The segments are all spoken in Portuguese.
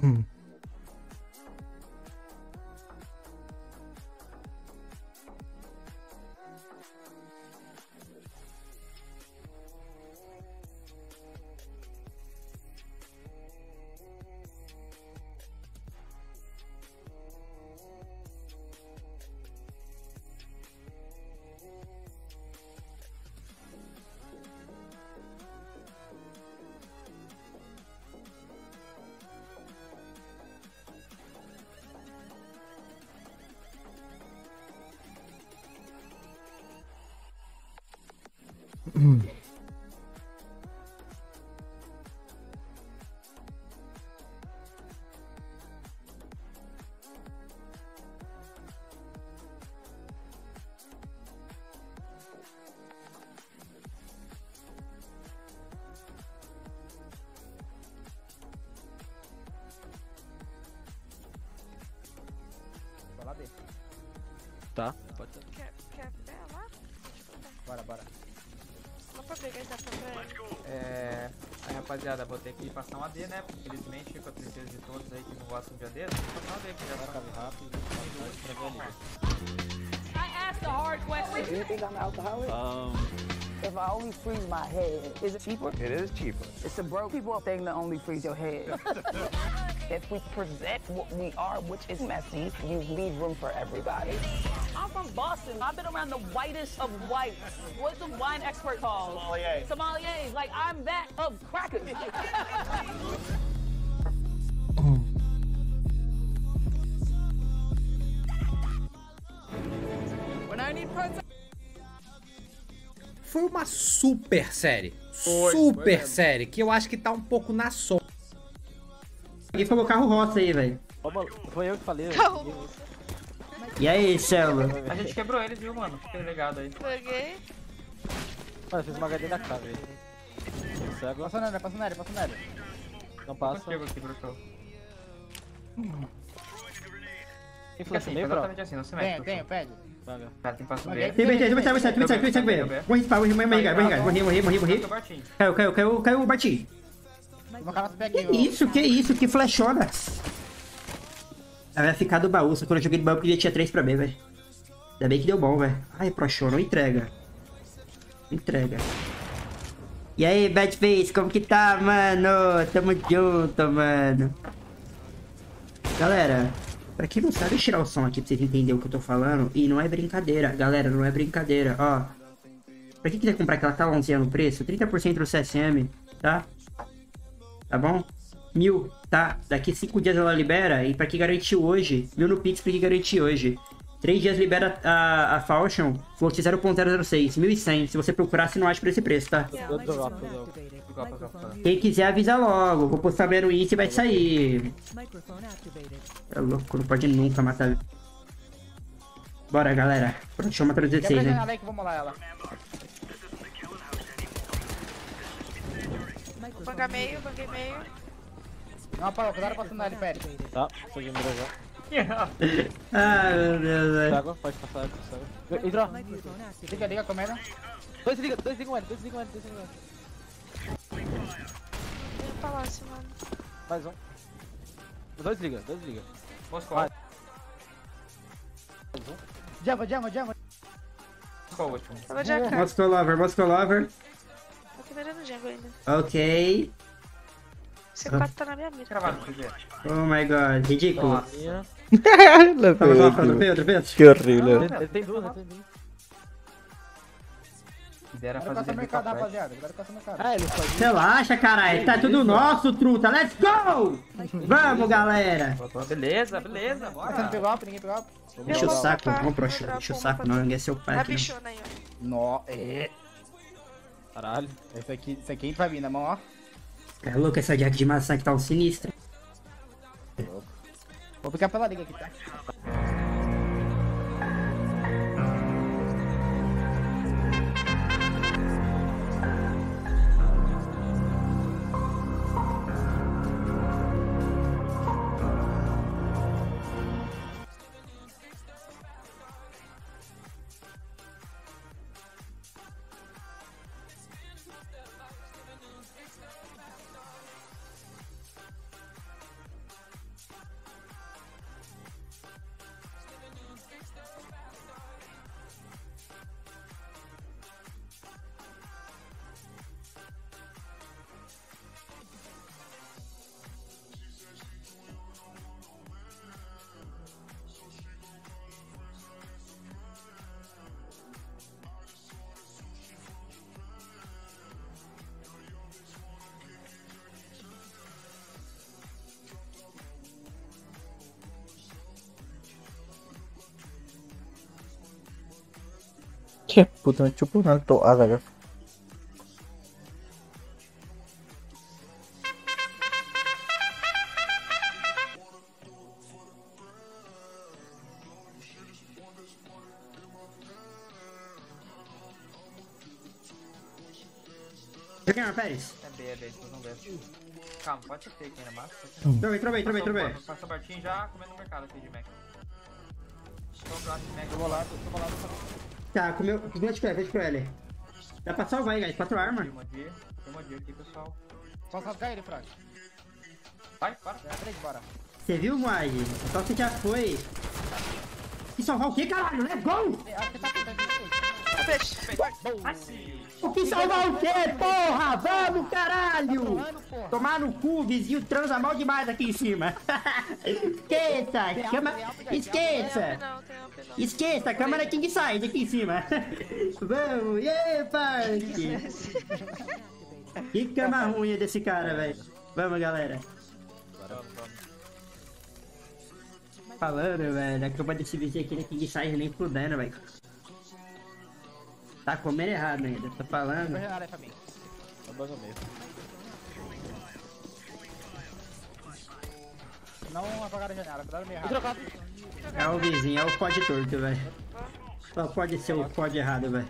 Tá, pode ser. Quer ver lá? Bora. Só pra pegar e dar pra Aí, rapaziada, vou ter que passar um AD, né? Infelizmente, com a tristeza de todos aí que não gostam de AD, vou passar um AD, que já tá rápido. I asked the hard question. You think I'm alcoholic? If I only freeze my head, is it cheaper? It is cheaper. It's a broke people thing to only freeze your head. If we present what we are, which is messy, you leave room for everybody. I'm from Boston. I've been around the whitest of whites. What's the wine expert called? Sommelier. Sommeliers. Like, I'm that of crackers. When I need protein. Foi uma super série. Série, que eu acho que tá um pouco na sombra. Alguém falou carro roça aí, velho. Foi eu que falei. E aí, Celo? A gente quebrou eles, viu, mano? Fica ligado aí. Peguei. Mano, eu fiz uma HD na cara, velho. Cego. Passa nada. Não passa. Consigo aqui, Bruxo. Quem Fica falou assim, meio, bro? exatamente assim, não se mete. Tenho, pede. Vaga. Cara, tem que passar um B. Tem BT, vou rispar, vou regar, morri. Caiu o Bartinho. Vou calar os pé aqui. Que isso, que flashona. Ela vai ficar do baú, só que quando eu joguei do baú eu queria tinha 3 pra B, velho. Ainda bem que deu bom, velho. Ai, Proshon, não entrega. E aí, Badface, como que tá, mano? Tamo junto, mano. Galera, pra quem não sabe, deixa eu tirar o som aqui pra vocês entenderem o que eu tô falando. E não é brincadeira, galera, não é brincadeira, ó. Pra quem quiser comprar aquela talãozinha no preço, 30% do CSM, tá? Tá bom? 1000, tá? Daqui 5 dias ela libera. E pra quem garantiu hoje, 1000 no Pix pra quem garantir hoje. 3 dias libera a Falchion, float 0.006, 1100. Se você procurar, você não acha por esse preço, tá? Quem quiser avisa logo. Vou postar bem no Insta e vai sair. É louco, não pode nunca matar. Bora, galera. Pronto, deixa eu matar os 16, né? Vou molar ela. Banquei meio. Não, parou, cuidado pra sundar ele, pede. Tá, foi de mira já. Ai, meu Deus, velho. Cego, pode passar, cego. Entrou. Liga, comendo. Dois liga o N. Tem um palácio, mano. Mais um. Dois liga. Moscou. Vai. Mais um. Jungle. Moscou, o último. Tava de AK. Moscow Lover. Tô aqui no jungle ainda. Ok. C4 tá na minha mira. Cravado, se quiser. Oh my god, ridículo. Minha. Outro peito. Que horrível. Ele tem duas. Lidera Cuidado com fazer essa mercado, mercado. rapaziada. Cuidado com essa mercado. Ah, ele faz. Relaxa, caralho. Tá tudo nosso, truta. Let's go! Vamos, galera. Beleza, bora. Você não pegou up, ninguém pegou up. Deixa o saco, vamos pro show. Deixa o saco, não. Ninguém é seu pai A aqui. bichona aí, ó. Nó, é. Caralho. Esse aqui entra pra vir na mão, ó. É louco, essa jack de maçã que tá um sinistra. Vou ficar pela liga aqui, tá? Putang cupu nanto agak. Joguei, Pérez. É B, depois não B. Calma, pode ser aqui na massa. Trovei. Passa o Bartinho já comendo no mercado aqui de Mac. Tô bolado. Tá, comeu de pro L. Dá pra salvar aí, guys. 4 armas. Tem uma dia aqui, pessoal. Posso rasgar ele, Fraga? Vai, para. É 3, bora. Você viu, Moai? Só você já foi. E salvar o quê, caralho? Let's go! Acho que tá Peixe. O que salvar o quê, porra? Vamos, caralho! Tomar no cu, vizinho transa mal demais aqui em cima. Esqueça! Esqueça, a câmera King Size aqui em cima. Vamos, yeah, parque! Que cama ruim desse cara, velho. Vamos, galera. Falando, velho, a cama desse vizinho aqui, King Size nem fudendo, velho. Tá comendo errado ainda, tô falando. Vai pra mim. Tô bom mesmo. Não apagaram a janela, cuidado meio errado. É o vizinho, é o pod torto, velho. Só pode ser o pod errado, velho.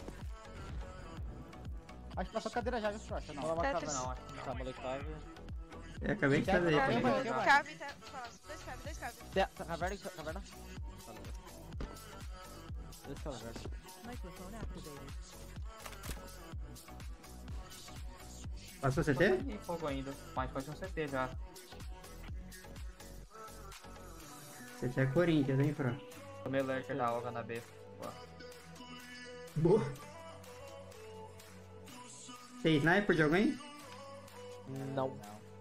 Acho que passou cadeira já, viu, Frocha? Não, não vai caber não, acho que não. Tá, moleque cave. Eu acabei de fazer. Cabe, tá? Dois cabe. Caverna. Dois caverna. Passou CT? Tem fogo ainda, mas pode ser um CT já. CT é Corinthians, hein, Fro? Tomei lurker da Olga na B. Boa. Tem sniper de alguém? Não.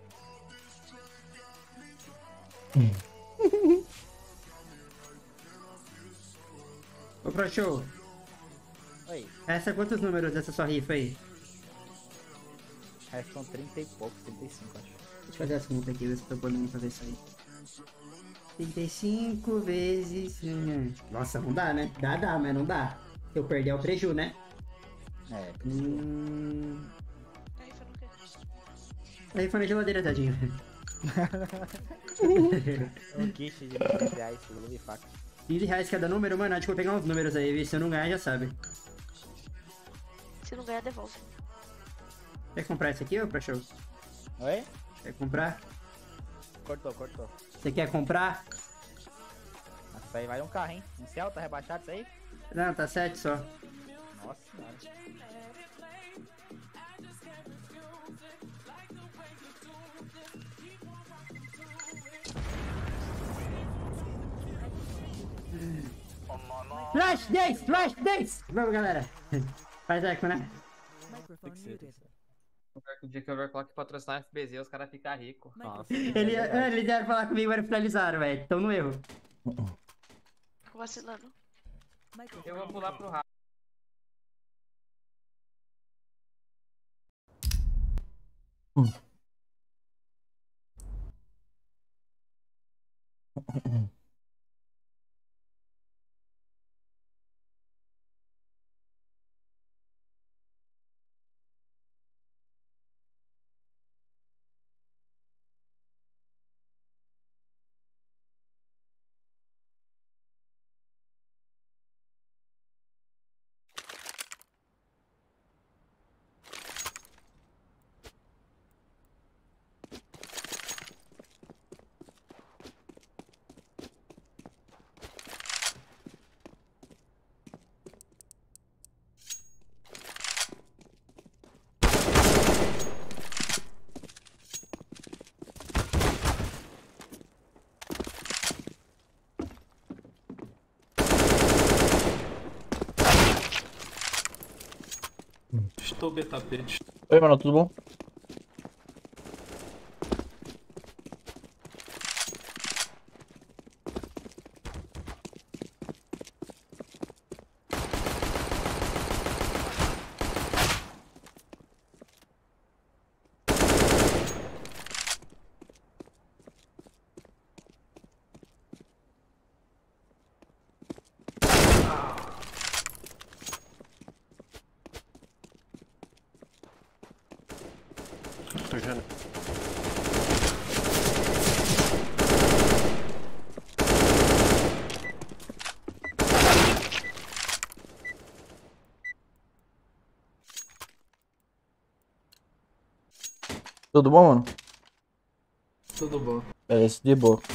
Ô, Pro Show. Oi. Essa é quantos números dessa sua rifa aí? Restam 30 e poucos, 35 acho. Deixa eu fazer as contas aqui, ver se eu tô podendo fazer isso aí. 35 vezes... Nossa, não dá, né? Dá, mas não dá. Se eu perder é o preju, né? É, Aí foi no quê? Aí foi na geladeira, tadinho. um kit de R$20, luva e faca. R$15 cada número, mano. Acho que eu vou pegar uns números aí, viu? Se eu não ganhar, já sabe. Se não ganhar, devolve. Quer comprar esse aqui, ô Pro Show? Oi? Quer comprar? Cortou. Você quer comprar? Nossa, aí vai um carro, hein? Em céu, tá rebaixado isso aí? Não, tá 7 só. Nossa senhora. Flash 10! Vamos, galera. Faz eco, né? O dia que o Overclock patrocinar FBZ, os caras ficam ricos. Nossa. Eles vieram falar comigo, agora finalizaram, velho. Tão no erro. Vacilando. Eu vou pular pro rato. Estou B-tapete. Oi, mano, tudo bom? Tudo bom, mano? Tudo bom. É, esse de boa.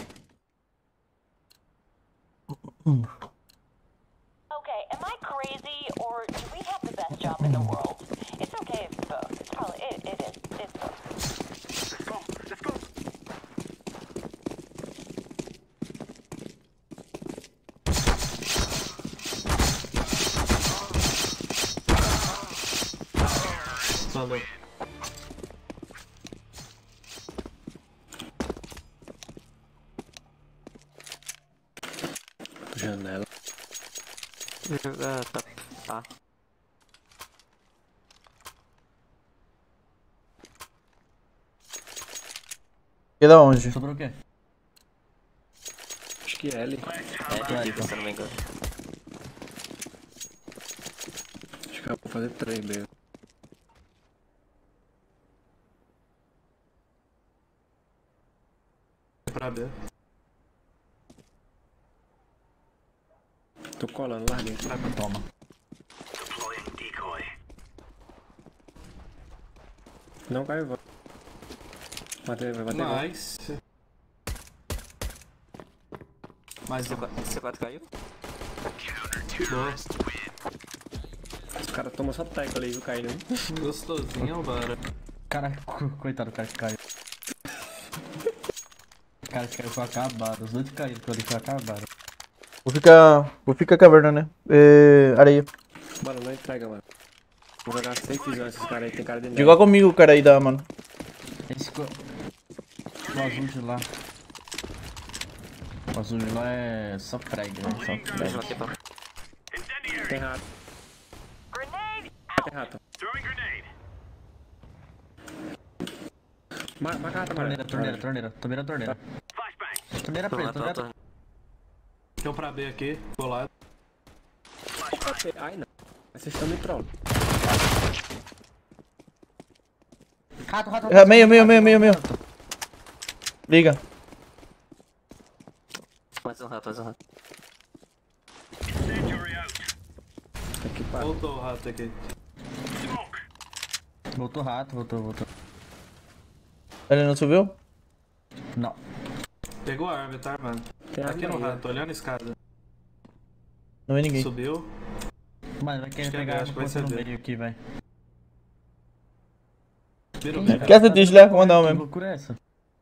Okay, am I crazy or do we have the best job in the world? It's okay if it's both. It's probably it is. It's both. Let's go. Valeu. Janela. Tá. E da onde? Sobrou o quê? Acho que é L. É aqui, se eu não me engano. Acho que eu vou fazer 3 mesmo. Pra B. Tô colando, larguei. Toma. Não caiu, vai. Vai bater. Nice. Mais um. C4 caiu? Boa. Os caras tomam só teco ali, viu, caindo. Gostosinho, bora. Cara, coitado do cara que caiu. O cara que caiu foi acabado. Os dois que caíram ali foi acabado. Vou ficar caverna, né? Areia. Bora, não entrega, mano. Vou jogar safezão esses caras aí, tem cara de neve. Joga comigo o cara aí da, mano. Esse o azul de lá. O azul de lá é só frag, né? Só frag. Tem rato. Tem rato. Marca rato, mano. Torneira. Torneira preta. Tem um pra B aqui, colado. Ai, não. Vocês estão me trollando. Rato. Meio. Liga. Mais um rato. Aqui, pá. Voltou o rato aqui. Voltou rato. Ele não subiu? Não. Pegou a arma, tá armando. Tá aqui no rato, olhando a escada. Não vi ninguém. Subiu. Mano, vai querer pegar a arma no meio aqui, vai. Quer essa dish lá? Vou mandar Que mesmo. loucura é essa?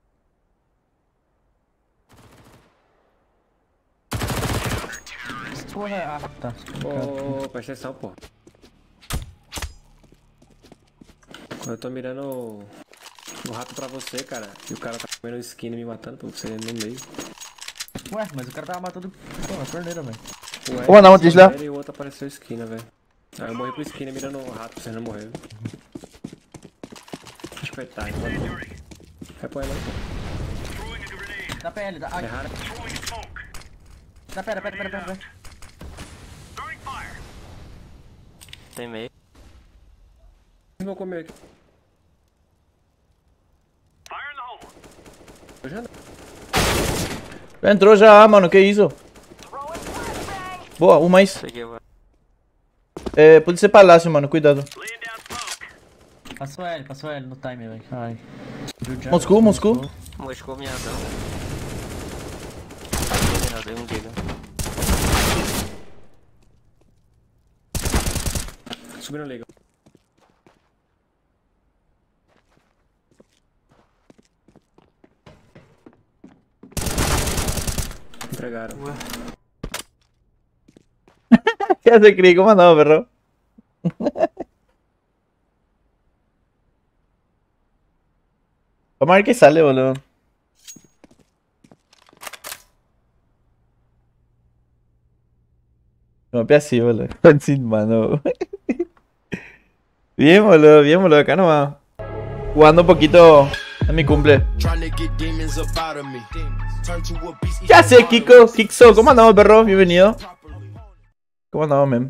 Porra, tá. Ô, presta atenção, pô. Quando eu tô mirando o rato pra você, cara, e o cara tá comendo skin e me matando, pô, você no meio. Ué, mas o cara tava matando a torneira, velho. Vou mandar uma dish lá. E o outro apareceu esquina, velho. Aí eu morri pro esquina mirando o rato, você não morreu. Acho que foi tarde, mano. Repõe lá, pô. Dá PL, dá. Ai. É raro. Dá, pera. Tem meio. Vou comer aqui. Eu já não. Já entrou já, mano. Que isso? Boa, um mais. Peguei, velho. Pode ser palácio, mano. Cuidado. Passou L no time, velho. Ai. Moscou. Moscou miadão. Dei um giga. Subindo liga. Entregaram. ¿Qué hace Cri? ¿Cómo andamos, perro? Vamos a ver qué sale, boludo. Me mapeé así, boludo. Sin mano. Bien, boludo. Acá nomás. Jugando un poquito en mi cumple. ¿Qué hace, Kiko? Kixo, ¿cómo andamos, perro? Bienvenido. ¿Cómo andamos, men?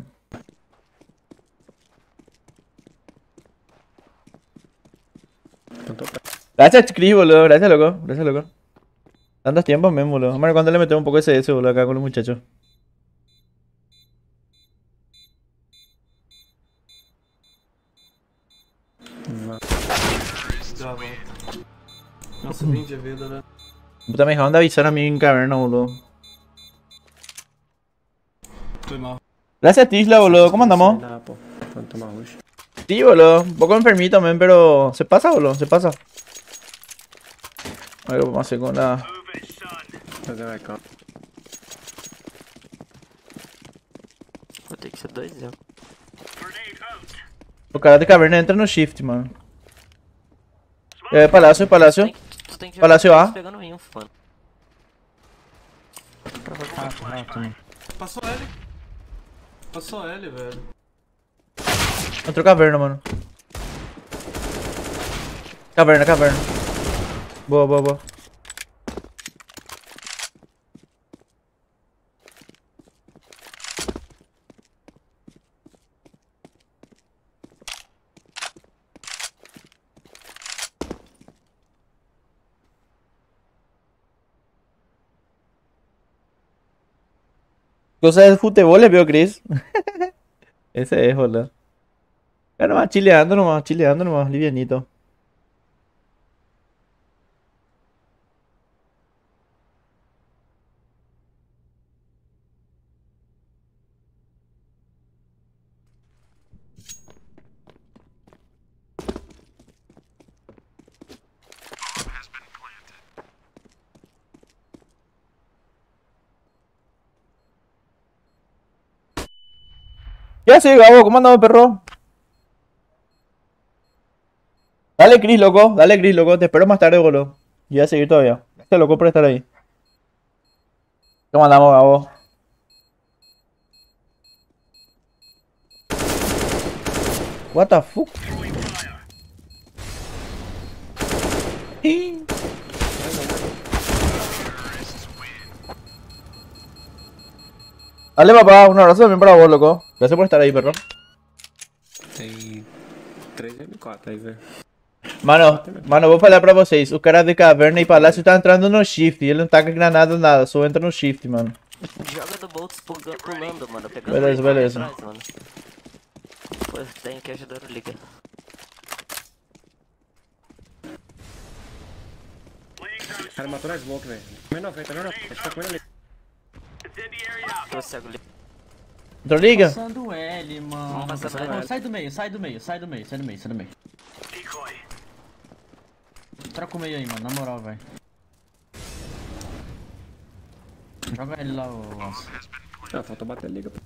Gracias, Chris, boludo. Gracias, loco. Tantos tiempos, men, boludo. Vamos a ver cuándo le metemos un poco de CS, boludo, acá con los muchachos. Já volto. Nossa, 20 de vida, né? Puta, me acaban de avisar a mí en caverna, boludo. Foi mal. Gracias, Tisla, boludo. ¿Cómo andamos? Nada, pô. Quando tomar rush. Sí, boludo. Un poco enfermito, men, pero se pasa, boludo. Se pasa. A ver, vamos a hacer con la... Fazer vai cá. Vou ter que ser 2-0. Los caras de caverna entran no shift, mano. Palacio, palacio. Tu tem que Palacio A. pegando info, mano. Passou L. Passou L, velho. Entró caverna, mano. Caverna, caverna. Boa, boa, boa. Cosas de fútbol le veo, Chris. Ese es, boludo. Ya nomás, chileando nomás, livianito. ¿Qué hace, Gabo? ¿Cómo andamos, perro? Dale, Chris, loco. Dale, Chris, loco. Te espero más tarde, boludo. Y voy a seguir todavía. Gracias, loco, por estar ahí. ¿Cómo andamos, Gabo? What the fuck? Dale, papá. Un abrazo también para vos, loco. Gracias por estar ahí, perro. Tem 3 M4 aí, velho. Mano, vou falar pra vocês. O cara de caverna e palácio tá entrando no shift. Ele não taca granada, nada. Só entra no shift, mano. Joga do Boltz pulando, mano. Pegando Beleza, beleza. Atrás, mano. Pô, tenho que ajudar o Liga. O cara matou na smoke, velho. Comendo 90, não, não. Acho que tá comendo ali. Tô cego ali. Entrou liga? Passando L, mano. Passando Não, L. sai do meio, sai do meio, sai do meio, sai do meio, sai do meio. Troca o meio aí, mano, na moral, velho. Joga ele lá, ô Alce. Ah, falta bater a liga.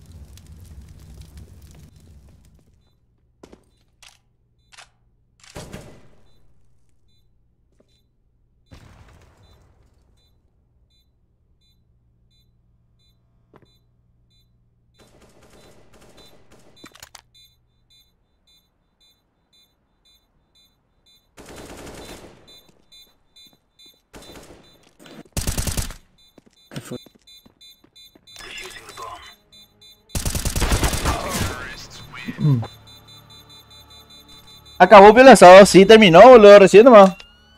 Acabó el asado, sí, terminó, boludo, recién nomás.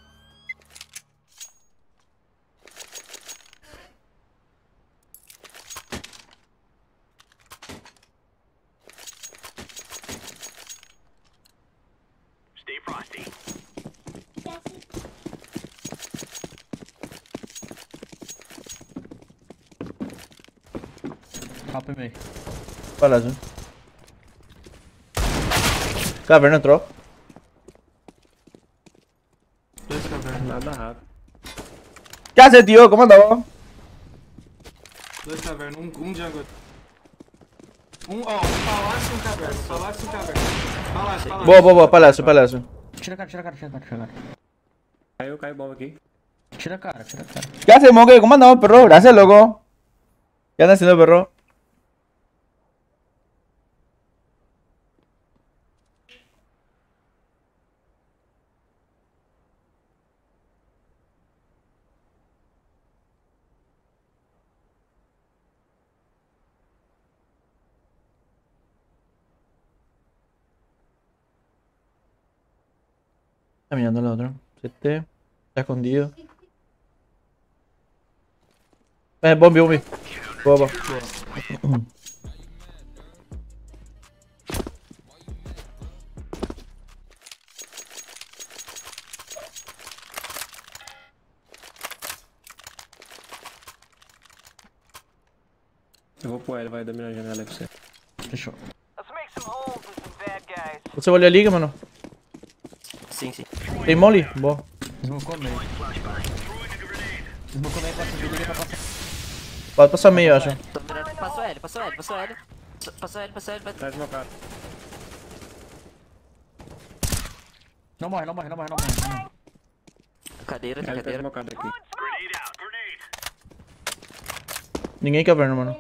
Top e meio. Palácio. Caverna entrou. Dois caverna. Nada rápido. ¿Qué haces, tío? ¿Cómo andamos? Dois caverna, um jungle. Um palácio e um caverna. Palácio e um caverna. Palácio, palácio. Boa, boa, boa, palácio, palácio. Tira a cara, tira a cara, tira a cara, tira a cara. Caiu bomba aqui. Tira a cara, tira a cara. ¿Qué haces, Monkey? ¿Cómo andamos, perro? Gracias, loco. ¿Qué andas haciendo, perro? Está mirando al otro. Está escondido. Bombi, bombi. Boa. Eu vou pro L, vai dominar a janela aí pra você. Fechou. Você olha a liga, mano. Sim, sim. Tem mole? Boa. Smocou meio. Smocou meio pra subir, liga pra passar. Pode passar meio, eu acho. Tô mirando. Passou L, passou L, passou L. Passou L, passou L, vai. Tá desmocado. Não morre, não morre, não morre, não morre. Cadeira, tem Ele tá cadeira. desmocado aqui. Ninguém caverna, mano.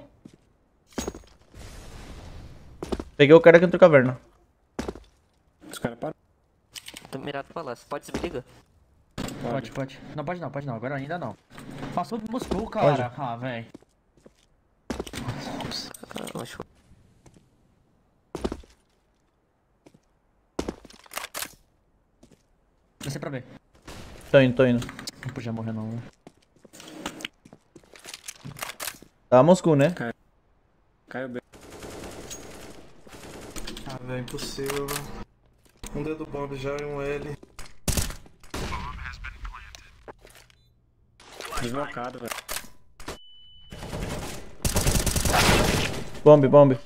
Peguei o cara que entrou caverna. Os caras param. Tô mirado pro palácio. Pode subir, liga? Pode, pode. Não, pode não, pode não. Agora ainda não. Passou do Moscou, cara. Pode. Ah, velho. Acho. Descer pra ver. Tô indo, tô indo. Não podia morrer não, velho. Tá Moscou, né? Caiu bem. Ah, velho, impossível, velho. Um dedo bomb já e um L. Desmocado, velho. Bombe, bombe.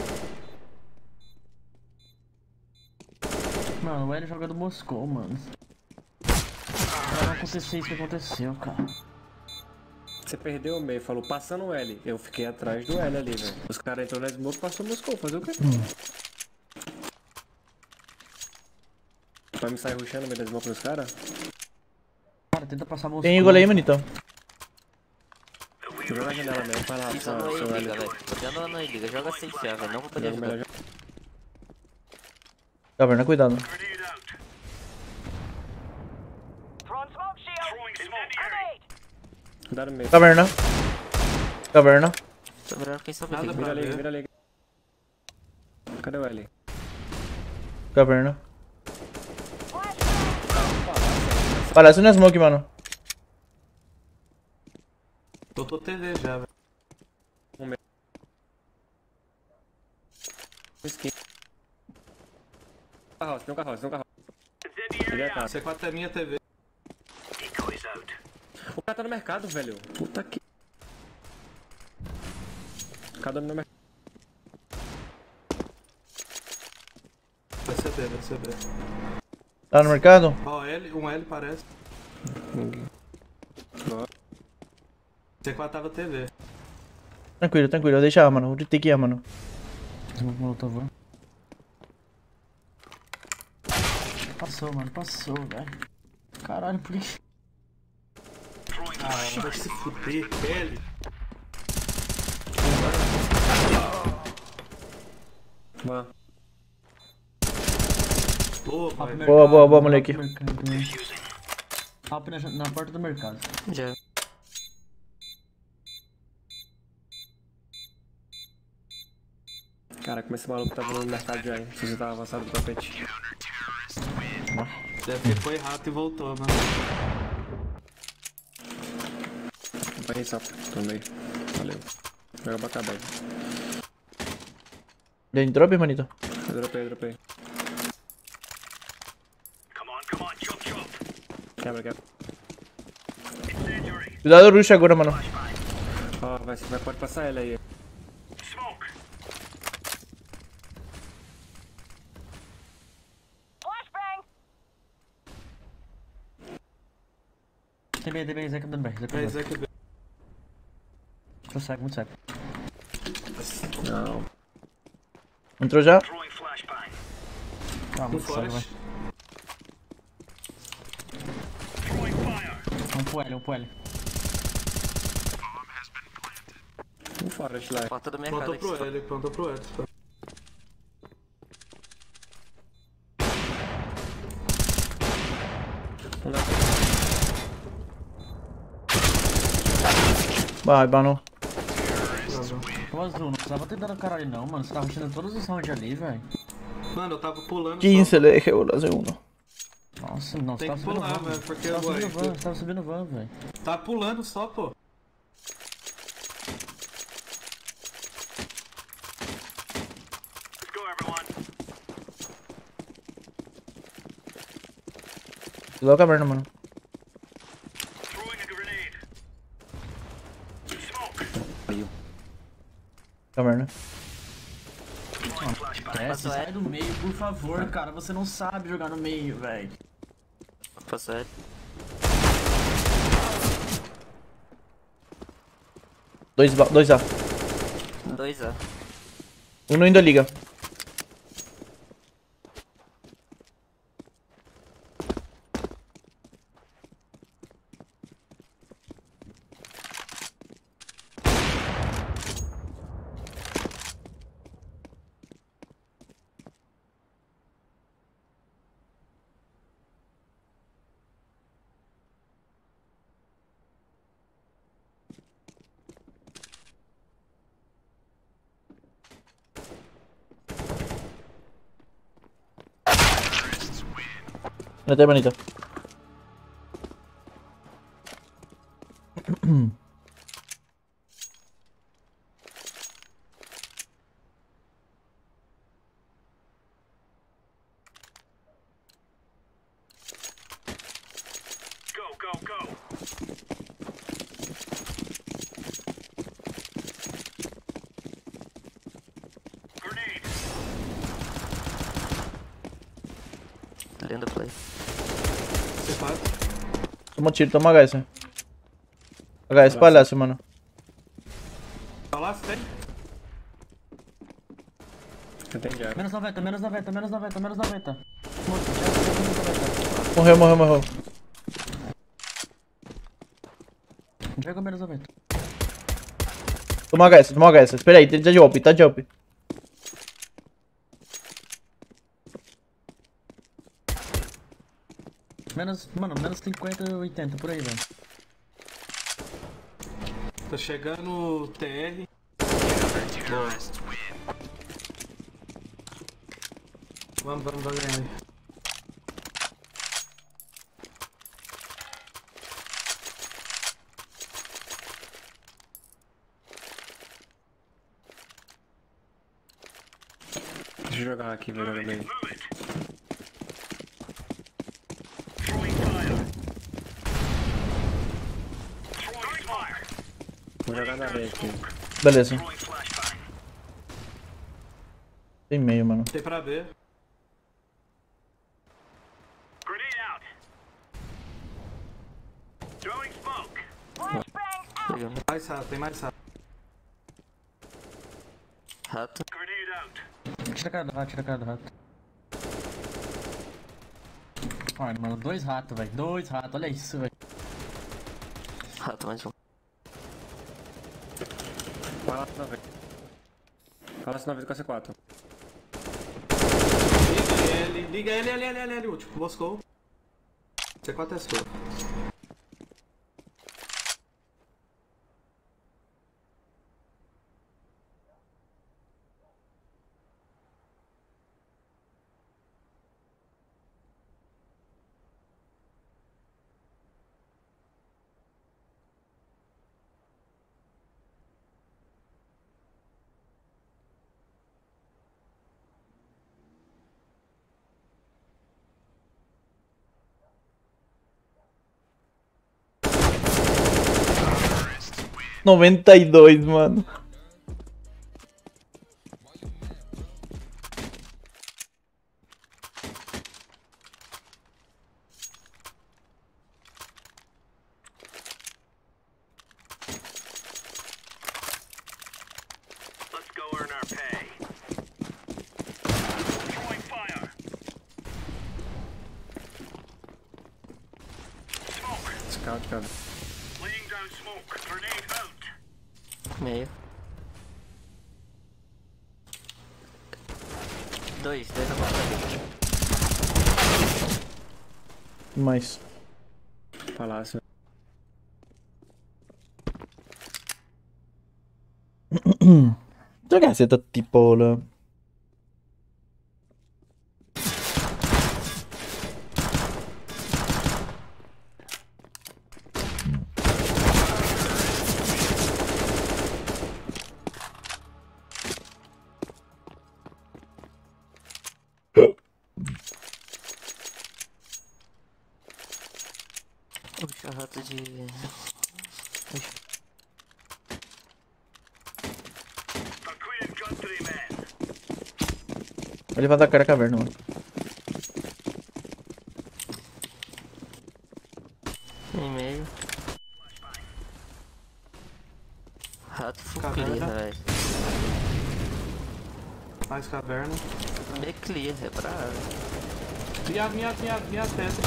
Mano, o L joga do Moscou, mano. Não vai acontecer isso que aconteceu, cara. Você perdeu o meio, falou passando o L. Eu fiquei atrás do L ali, velho. Os caras entrou na smoke e passou o Moscou. Fazer o quê? Vai me sair rushando no meio da smoke nos caras? Cara, tenta passar Moscou. Tem Igor aí, manito. Joga na janela mesmo, vai lá. Isso não é liga, velho. Tô dando não é liga. Joga sem chave, velho. Não vou poder ajudar. Caverna, cuidado. Dá no meio. Caverna. Caverna. Tô mirando quem sabe liga. Mira ali, mira ali. Cadê o L? Caverna. Parece no smoke, mano. Tô TV já, velho. Skin. Carroça, tem um carroça, tem um carroça. Ele é cara. C4 é minha TV. O cara tá no mercado, velho. Puta que... Cada um no mercado. Vai ser B, vai ser B. Tá no mercado? Ó, L, um L parece. C4 tava TV. Tranquilo, tranquilo. Deixa A, mano. Vou ter que ir, mano. Passou, mano, passou, velho. Caralho, por que... Ah, vai se fuder, L. Vá. Boa, boa, boa, moleque. Up na porta do mercado. Já. Cara, como esse maluco tá vindo no mercado já, hein? Se você tava avançado do tapete. Deve ter foi rato e voltou, mano. Vai só, tomei. Valeu. Joga pra cá, bag. Deu drop, manito? Eu dropei. Quebra. Cuidado do rush agora, mano. Ó, pode passar ele aí. Tem bem, Zé dando bem. Zé que Tô cego, muito cego. Não. Entrou já? Ah, muito cego, vai. Vamos pro L. Um forest lá. Porta do mercado aqui. Plantou pro L. Vai, banou. Ô azul, não precisava ter dado caralho não, mano. Você tava rushando todos os rounds ali, velho. Mano, eu tava pulando. 15 le dejé, boludo, segundo. Nossa, não, você Tem tava que subindo pular, van, velho, porque Você tava subindo van, velho. Tá pulando só, pô. Cuidado a caverna, mano. Calma, né? Esquece, sai do meio, por favor, cara. Você não sabe jogar no meio, velho. Passou L. 2A. 2A. Um indo a liga. Neta, bonita. Lendo play. Toma tiro, toma HS. HS palhaço, mano. Palácio tem? Entendi. Menos 90, menos 90, menos 90, menos 90. Morreu. Joga menos 90. Toma HS. Espera aí, tá de up. Mano, menos 50, 80, por aí, velho. Tá chegando TR. Vamos ganhar aí. Deixa eu jogar aqui, vou jogar bem. Vou jogar na B aqui. Beleza. Tem meio, mano. Tem pra B. Mais rato, tem mais rato. Rato. Tira a cara do rato. Olha, mano, 2 ratos, velho. 2 ratos, olha isso, velho. Rato mais um. Palácio 90. Palácio 90 com C4. Liga ele, último. Moscou. C4 é sua. Noventa e dois, mano. Scout, cara. Meio. 2 na porta. Mais. Palácio. Joga seta tipo lá. Puxa, rato de... Ele vai atacar a caverna, mano. Em meio. Rato full Caverna. clear, velho. Mais caverna. Meio clear, é pra área. Miado, tetra.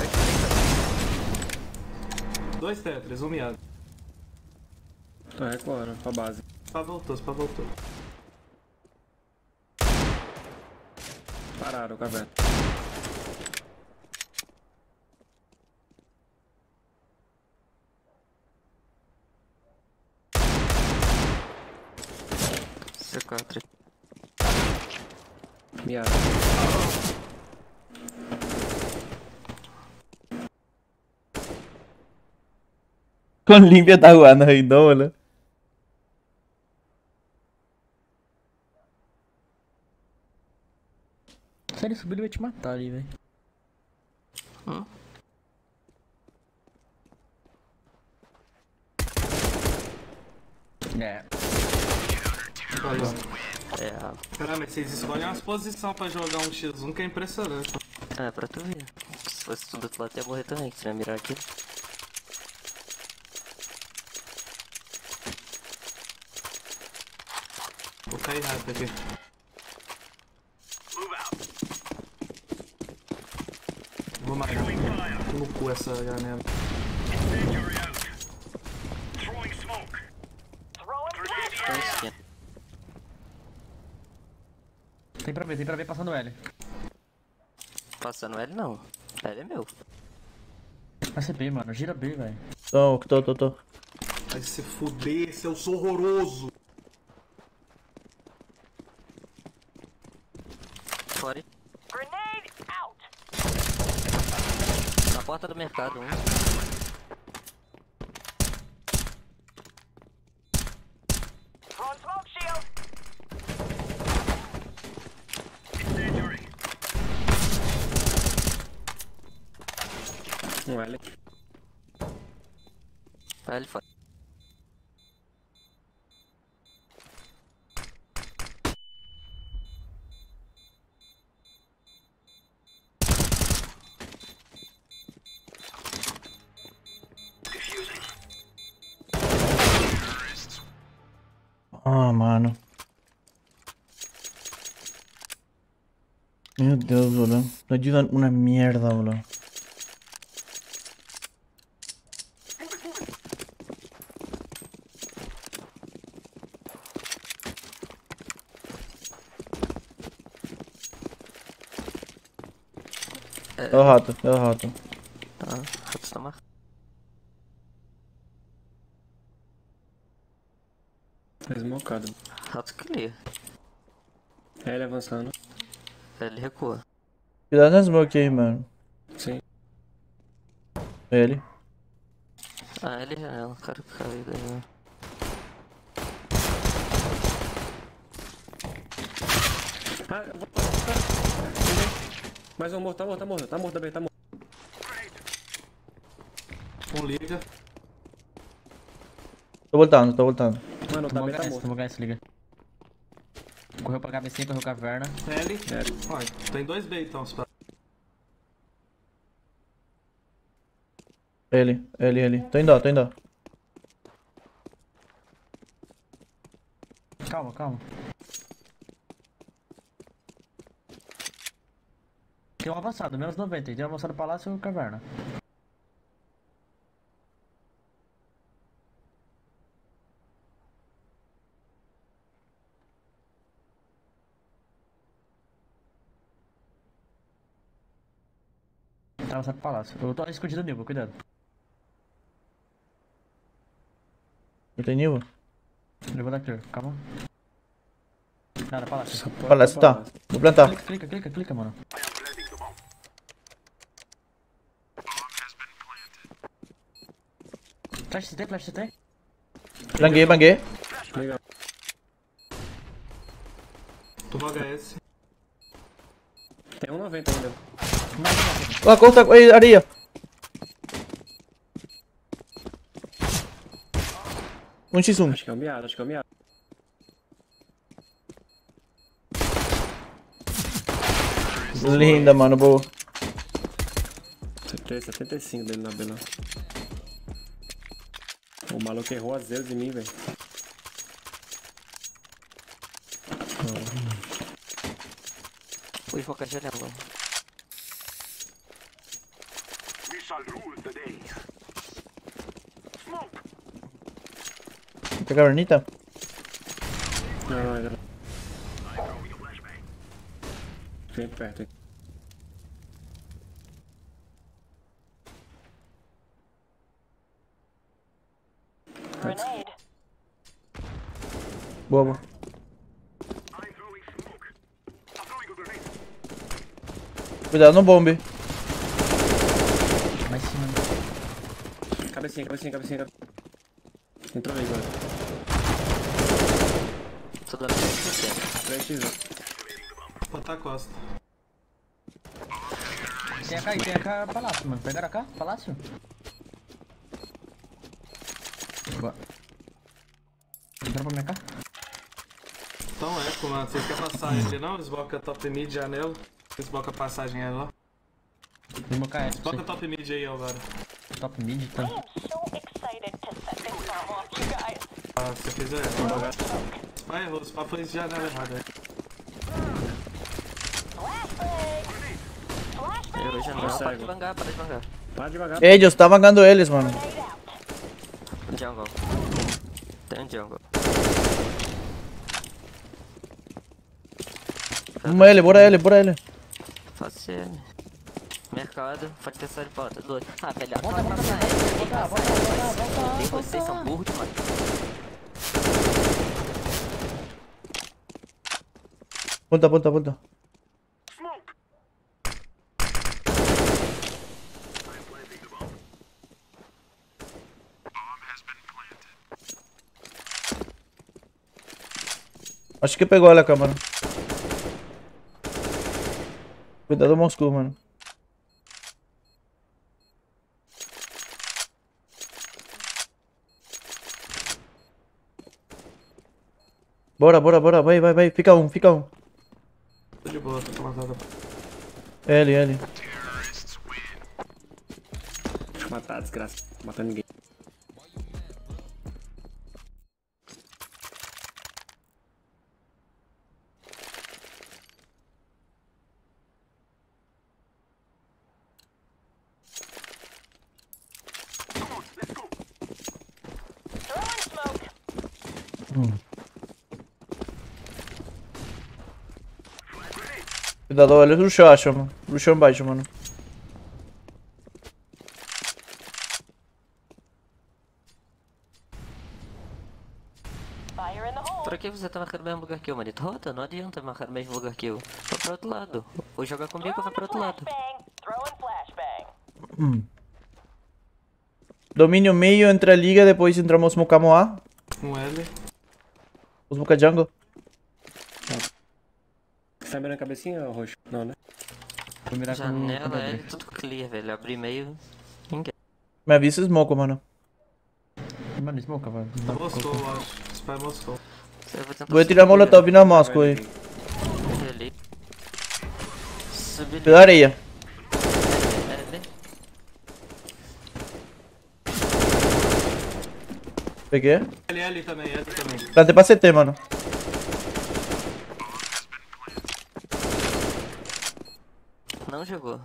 2 tetras, um miado. Tô recuando pra base. Spa voltou. Pararam, caverna. C4. Miado. Con limpia está jugando ahí, no, boludo. Se ele subir, ele vai te matar ali, velho. É. Caramba, mas vocês escolhem umas posições pra jogar um x1 que é impressionante. É, pra tu ver. Se fosse tudo do outro lado, ia morrer também, que você vai mirar aqui. Vou cair rápido aqui. Vou matar. No cu essa janela. Tem pra ver passando o L. Passando L não. L é meu. Vai ser B, mano. Gira B, velho. Tô. Vai se fuder, seu horroroso. Fora. Na porta do mercado, Um L. L fora. Ah, mano. Meu Deus, boludo. No ayudan una mierda, boludo. É o rato. Ah, rato tá marcado. Tá esmocado. Rato clear. L avançando. L recua. Cuidado na smoke aí, mano. Sim. Ele. Ah, L janela, cara que caiu daí. Mais um morto, tá morto também, tá morto. Um liga. Tô voltando. Mano, tá bem, tá morto. Vou ganhar esse liga. Correu pra cabecinha, correu caverna. L. Olha, tem 2 B então, Spa. Ele. Tô indo. Calma. Tem um avançado, menos 90. Tem um avançado palácio e caverna. Tá avançado palácio. Eu tô escondido no nível, cuidado. Eu tenho nível? Eu vou dar clear, calma. Nada, palácio. Palácio tá. Vou plantar. Clica, mano. Flash CT. Banguei. Legal. Tu vai HS. Tem um 90 ainda. Ó, conta. Oi, areia. Um x1. Acho que é o miado. Linda, mano, boa. 75 dele na Bela. O maluco errou a zero de mim, velho. Fui focar janela. Pegar a Ernita? Não. Vem perto aqui. Boa, boa. Cuidado no bombe. Mais cima. Cabecinha. Entrou aí agora. Tô dando 3x. Botar a costa. Tem AK palácio, mano. Pegaram AK? Palácio? Boa. Entra pra minha AK? Então eco, mano. Vocês querem passar ele não? Esboca top mid, janela. Esboca a passagem aí, ó. Tem meu KS. Esboca top mid aí agora. Top mid, tá? Ah, se você quiser. Vai, errou. Só foi janela errada aí. Eu janela. Para devagar. Para devagar. Ei, Deus, tá vagando eles, mano. Jungle. Tem jungle. Bora ele. Fácil. Mercado, pode testar de porta. Dois. Ah, velho. Volta. Vocês são burros demais. Ponta. Acho que pegou ela a câmera. Cuidado, Moscou, mano. Bora. Vai. Fica um. Tô de boa, tô matando. L. Deixa eu matar, desgraça. Matando ninguém. Cuidado, ele rushou, acho, mano. Rushou embaixo, mano. Pra que você tá marcando o mesmo lugar que eu, manito? Rota, não adianta marcar o mesmo lugar que eu. Vai pro outro lado. Ou jogar comigo ou vai pro outro lado. Domínio meio, entra a liga, depois entramos no camo A. Um L. Os Muka Jungle. Tá mirando a cabecinha, roxo? Não, né? Vou mirar com Janela é tudo clear, velho. Abrir meio. Ninguém. Me avisa smoke, mano. Mano, smoke, velho. Moscou, eu acho. Spy Moscou. Vou tirar molotov na Moscou aí. Ali. Subir Pela areia. Peguei. L também. Plantei pra CT, mano. Não jogou.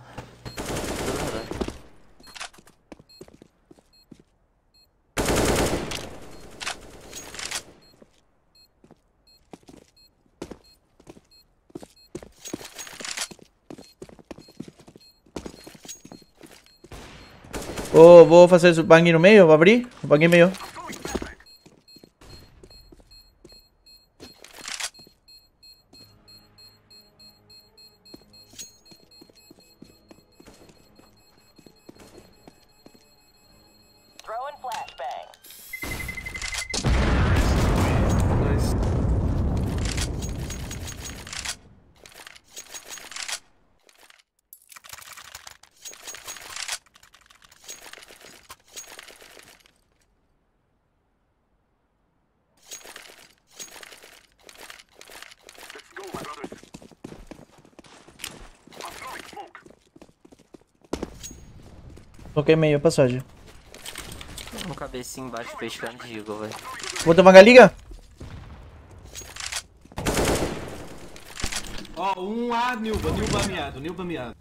Vou fazer o bang no meio, vou abrir. O bang no meio. Toquei meio passagem. Um cabecinho embaixo pescando de Eagle, velho. Vou tomar galiga? Ó, um A, Nilba miado.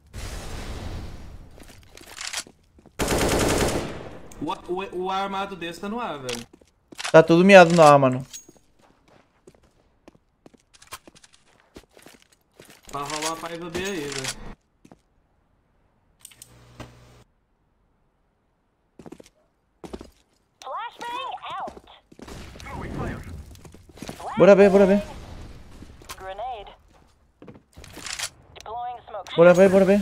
O A armado desse tá no A, velho. Tá tudo miado no A, mano. Pra rolar a paiva B aí, velho. Bora ver. Bora ver.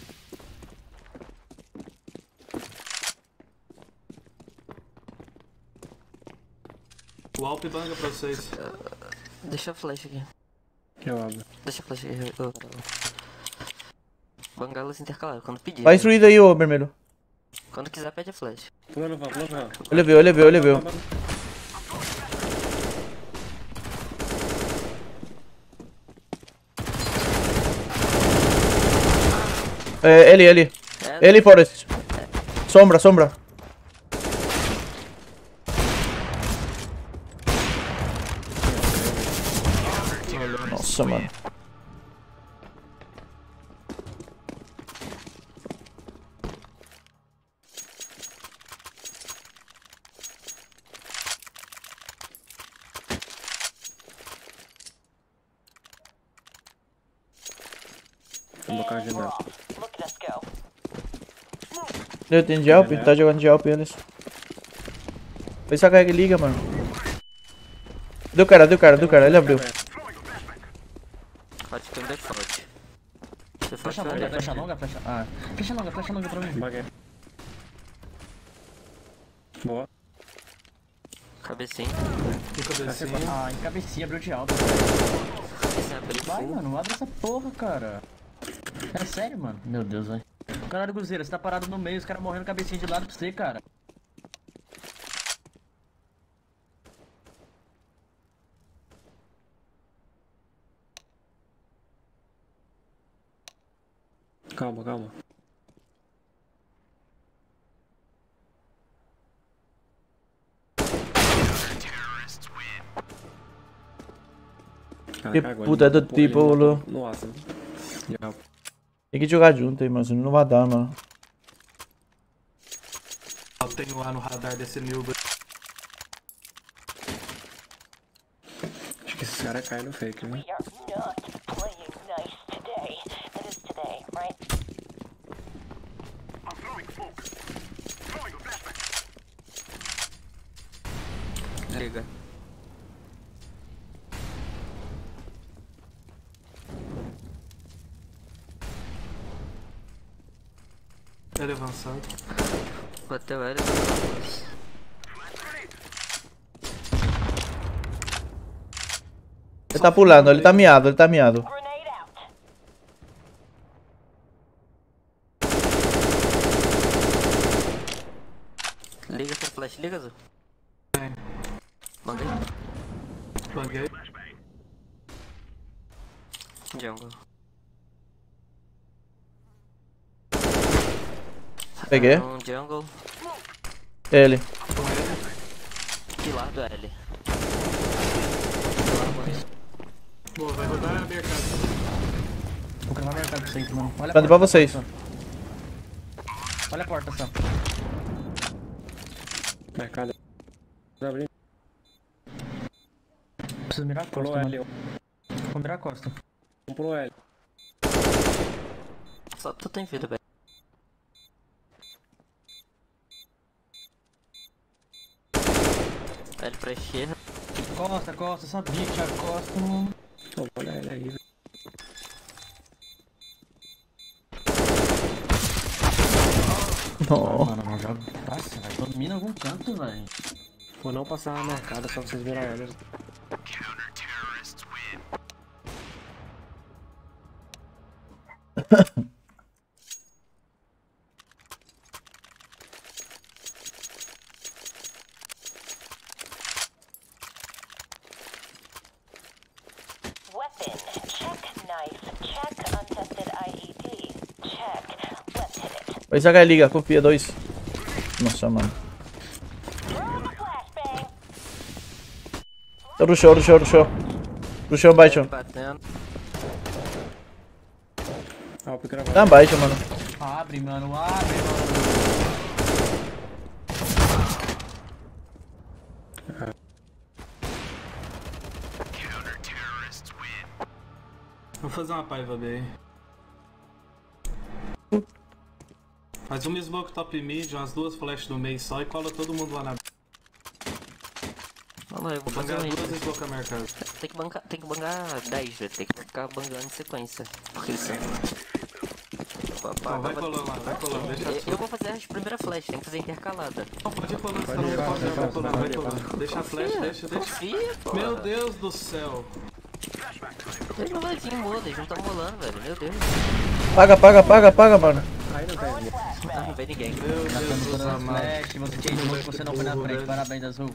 O Alp banga pra vocês. Deixa a flash aqui. Que eu abro. Deixa a flash aqui. Bangalas intercaladas, quando pedir. Faz ruído aí, ô vermelho. Quando quiser, pede a flash. Pula no van. Ele viu. É, ele. Ele, Forest. Sombra. Nossa, mano. Ele tem de Alp? Tá jogando de Alp eles. Foi só carrega e liga, mano. Deu cara, ele abriu. Pode ter um default. Flecha longa. Ah, flecha longa pra mim. Baguei. Boa. Cabecinha. Ah, em cabecinha abriu de alto. Vai, mano, abre essa porra, cara. É sério, mano? Meu Deus, velho. Caralho, Guzeira, você tá parado no meio, os caras morrendo cabecinha de lado pra você, cara. Calma. Que puta do tipo, Nossa. Tem que jogar junto aí, mano, senão não vai dar, mano. Eu tenho lá no radar desse Nilba. Acho que esse cara cai no fake, né? Liga. Ele avançado. Bateu ele. Ele tá pulando, ele tá miado. Liga essa flash, liga, Azul. Banguei. Jungle. Peguei. Um jungle. Ele. Pilar do L. Boa, vai rodar a mercado. Vou cravar mercado pra vocês, mano. Olha a Manda pra vocês. Olha a porta só. Mercado. Abrindo. Preciso mirar a costa, mano. Vou mirar a costa. Comprou L. Só tu tem vida, velho. L pra esquerda. Costa, sabia que tinha costa, mano. Olha ele aí, velho. Não. Mano, não joga. Nossa, velho. Domina algum canto, velho. Vou não passar na mercado só pra vocês virar eles. Weapon, check. Knife, check. Untested IED, check. Let's hit it. Vai sacar liga, confia, 2. Nossa, mano. Rushou. Rushou baixo. Tá baixo, mano. Abre, mano. Vou fazer uma paiva B. Faz um smoke top mid, umas 2 flash no meio só e cola todo mundo lá na B. Olha lá, eu vou Vou fazer bangar um 2 smoke a minha casa. Tem que bangar 10, velho. Tem que ficar bangando em sequência. Porque isso Não, vai colando, deixa eu vou fazer as primeiras flash, tem que fazer intercalada. Não, pode ir colando, senão não pode, vai colando. Deixa a flash, deixa. Meu Deus do céu. Ele não vai vir mola, eles não estão molando, velho. Meu Deus. Paga, mano. Não vem ninguém. Meu Deus do céu, Flash, você tinha smoke, você não foi na frente. Parabéns, Azul.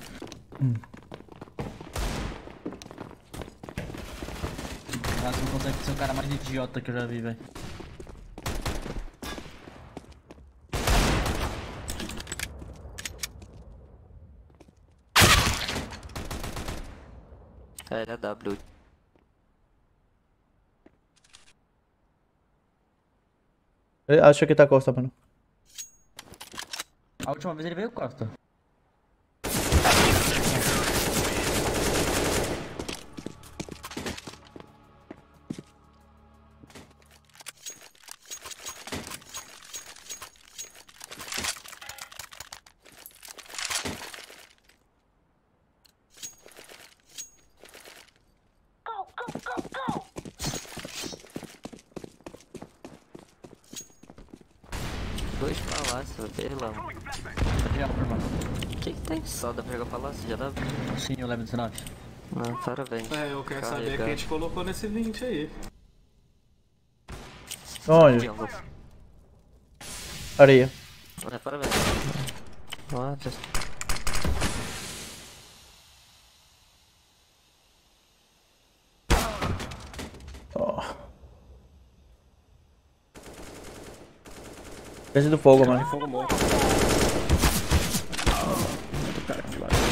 Azul consegue ser o cara mais idiota que eu já vi, velho. Era W. Acho que tá Costa, mano. A última vez ele veio Costa. Dois palácios, pelo amor. O que tem? Só dá pra jogar palácio? Já dá? Sim, eu levo 19. Não, parabéns. Eu quero saber quem a gente colocou nesse 20 aí. Onde? Areia. Parabéns. Olha. Esse do fogo, mano. Fogo morto. Cara, que lado.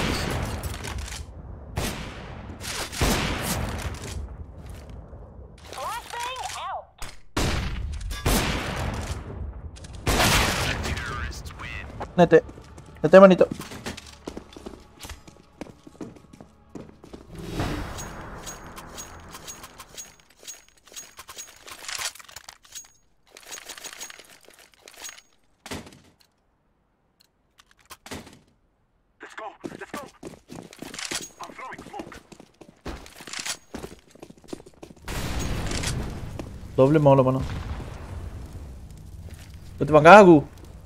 Nete, manito. Doble molo, mano. Eu te bangar, Gu?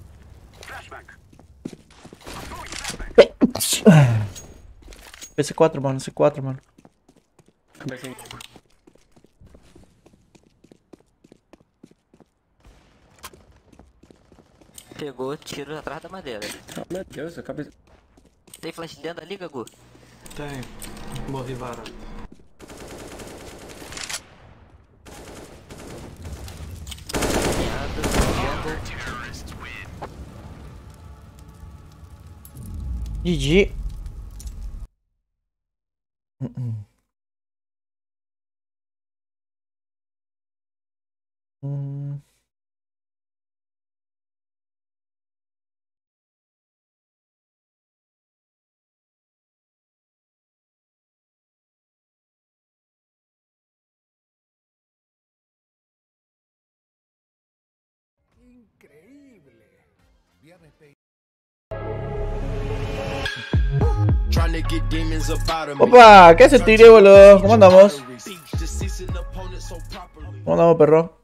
C4, mano, C4, mano. Pegou, tiro atrás da madeira. Oh, meu Deus, eu acabei... Tem flash dentro da liga, Gu? Tem. Morri barato. GG. Opa, ¿qué hace el tigre, boludo? ¿Cómo andamos? ¿Cómo andamos, perro?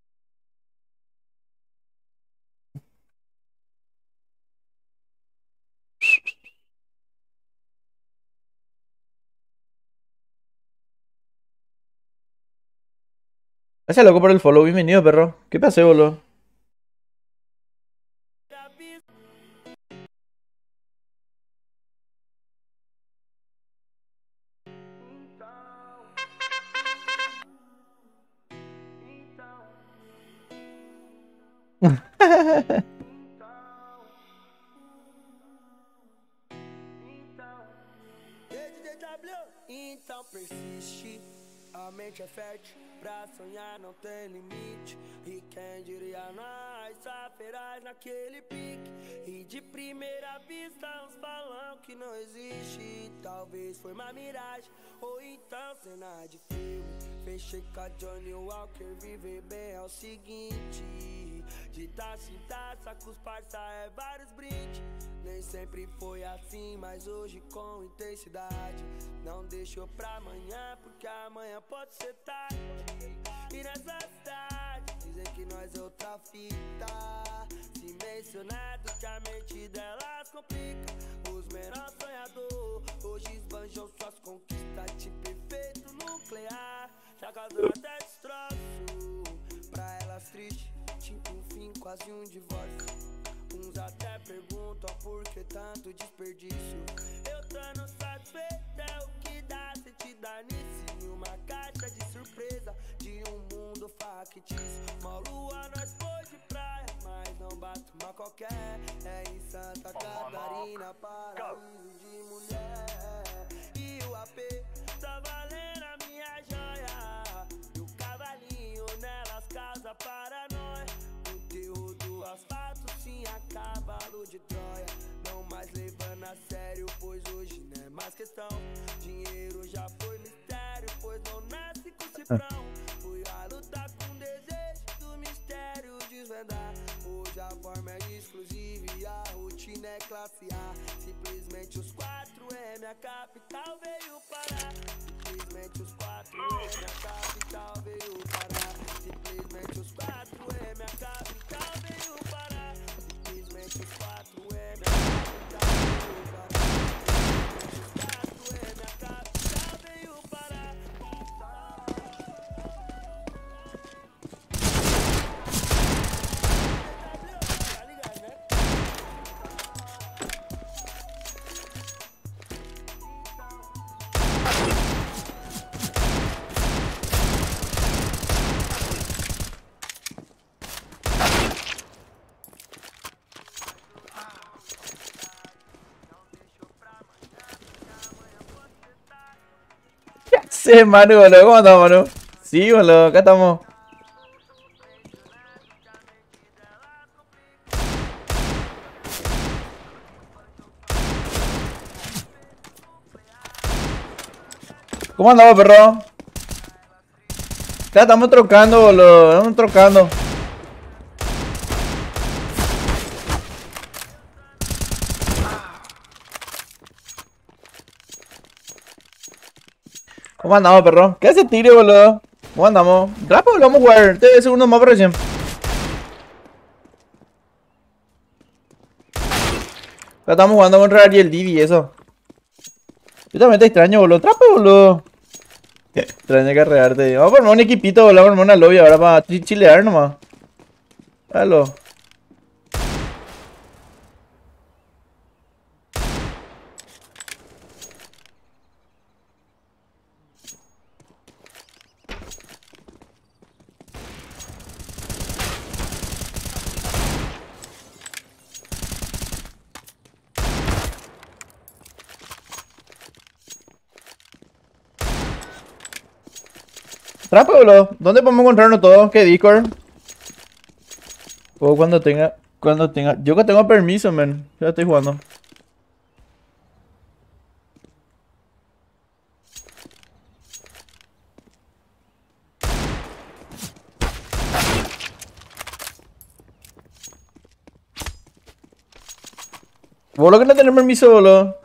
Gracias, loco, por el follow. Bienvenido, perro. ¿Qué pasé, boludo? Então persiste, a mente é fértil, pra sonhar não tem limite. E quem diria nós, saberás naquele pique. E de primeira vista uns falam que não existe. Talvez foi uma miragem, ou então cena de filme. Fechei com a Johnny Walker, viver bem é o seguinte. De taça em taça com os parça é vários brindes. Nem sempre foi assim, mas hoje com intensidade. Não deixou pra amanhã, porque amanhã pode ser tarde. E nessa cidade, dizem que nós é outra fita. Se mencionado que a mente delas complica. Os menores sonhadores, hoje esbanjam suas conquistas. Tipo efeito nuclear, já causou até destroço. Pra elas triste, tipo um fim, quase um divórcio. Uns até perguntam por que tanto desperdício. Eu tô no satisfeito, é o que dá se te dar nisso. Em uma caixa de surpresa de um mundo factício. Uma lua nós foi de praia, mas não bate uma qualquer. É em Santa Catarina, paraíso de mulher. E o AP tá valendo a minha joia. E o cavalinho nelas causa paranoia. O terror do asfalto sim a cavalo de Troia. Não mais levando a sério, pois hoje não é mais questão. Dinheiro já foi mistério, pois não nasce com cifrão. Fui a lutar com desejo do mistério desvendar. Hoje a forma é exclusiva e a rotina é classe A. Simplesmente os 4M, a capital veio parar. Simplesmente os 4M, a capital veio parar. Simplesmente os 4M, a capital veio parar. Simplesmente os 4M, a capital veio parar. Simplesmente os 4M, a capital veio parar. Tá ligado, né? Sí, Manu, boludo. ¿Cómo andamos, Manu? Sí, boludo. Acá estamos. ¿Cómo andamos, perro? Ya estamos trocando, boludo. Estamos trocando. ¿Cómo andamos, perro? ¿Qué hace tiro, boludo? ¿Cómo andamos? Rápido, lo vamos a jugar. Este es el segundo mapa recién. Ya estamos jugando contra Ariel Divi y eso. Yo también te extraño, boludo. Trape, boludo. Extraño carrearte. Vamos a formar un equipito, boludo. Vamos a formar una lobby ahora para chilear nomás. Dalo. Trape, boludo. ¿Dónde podemos encontrarnos todos? ¿Qué Discord? O cuando tenga. Yo que tengo permiso, man. Ya estoy jugando. Vos lo que no tenés permiso, boludo.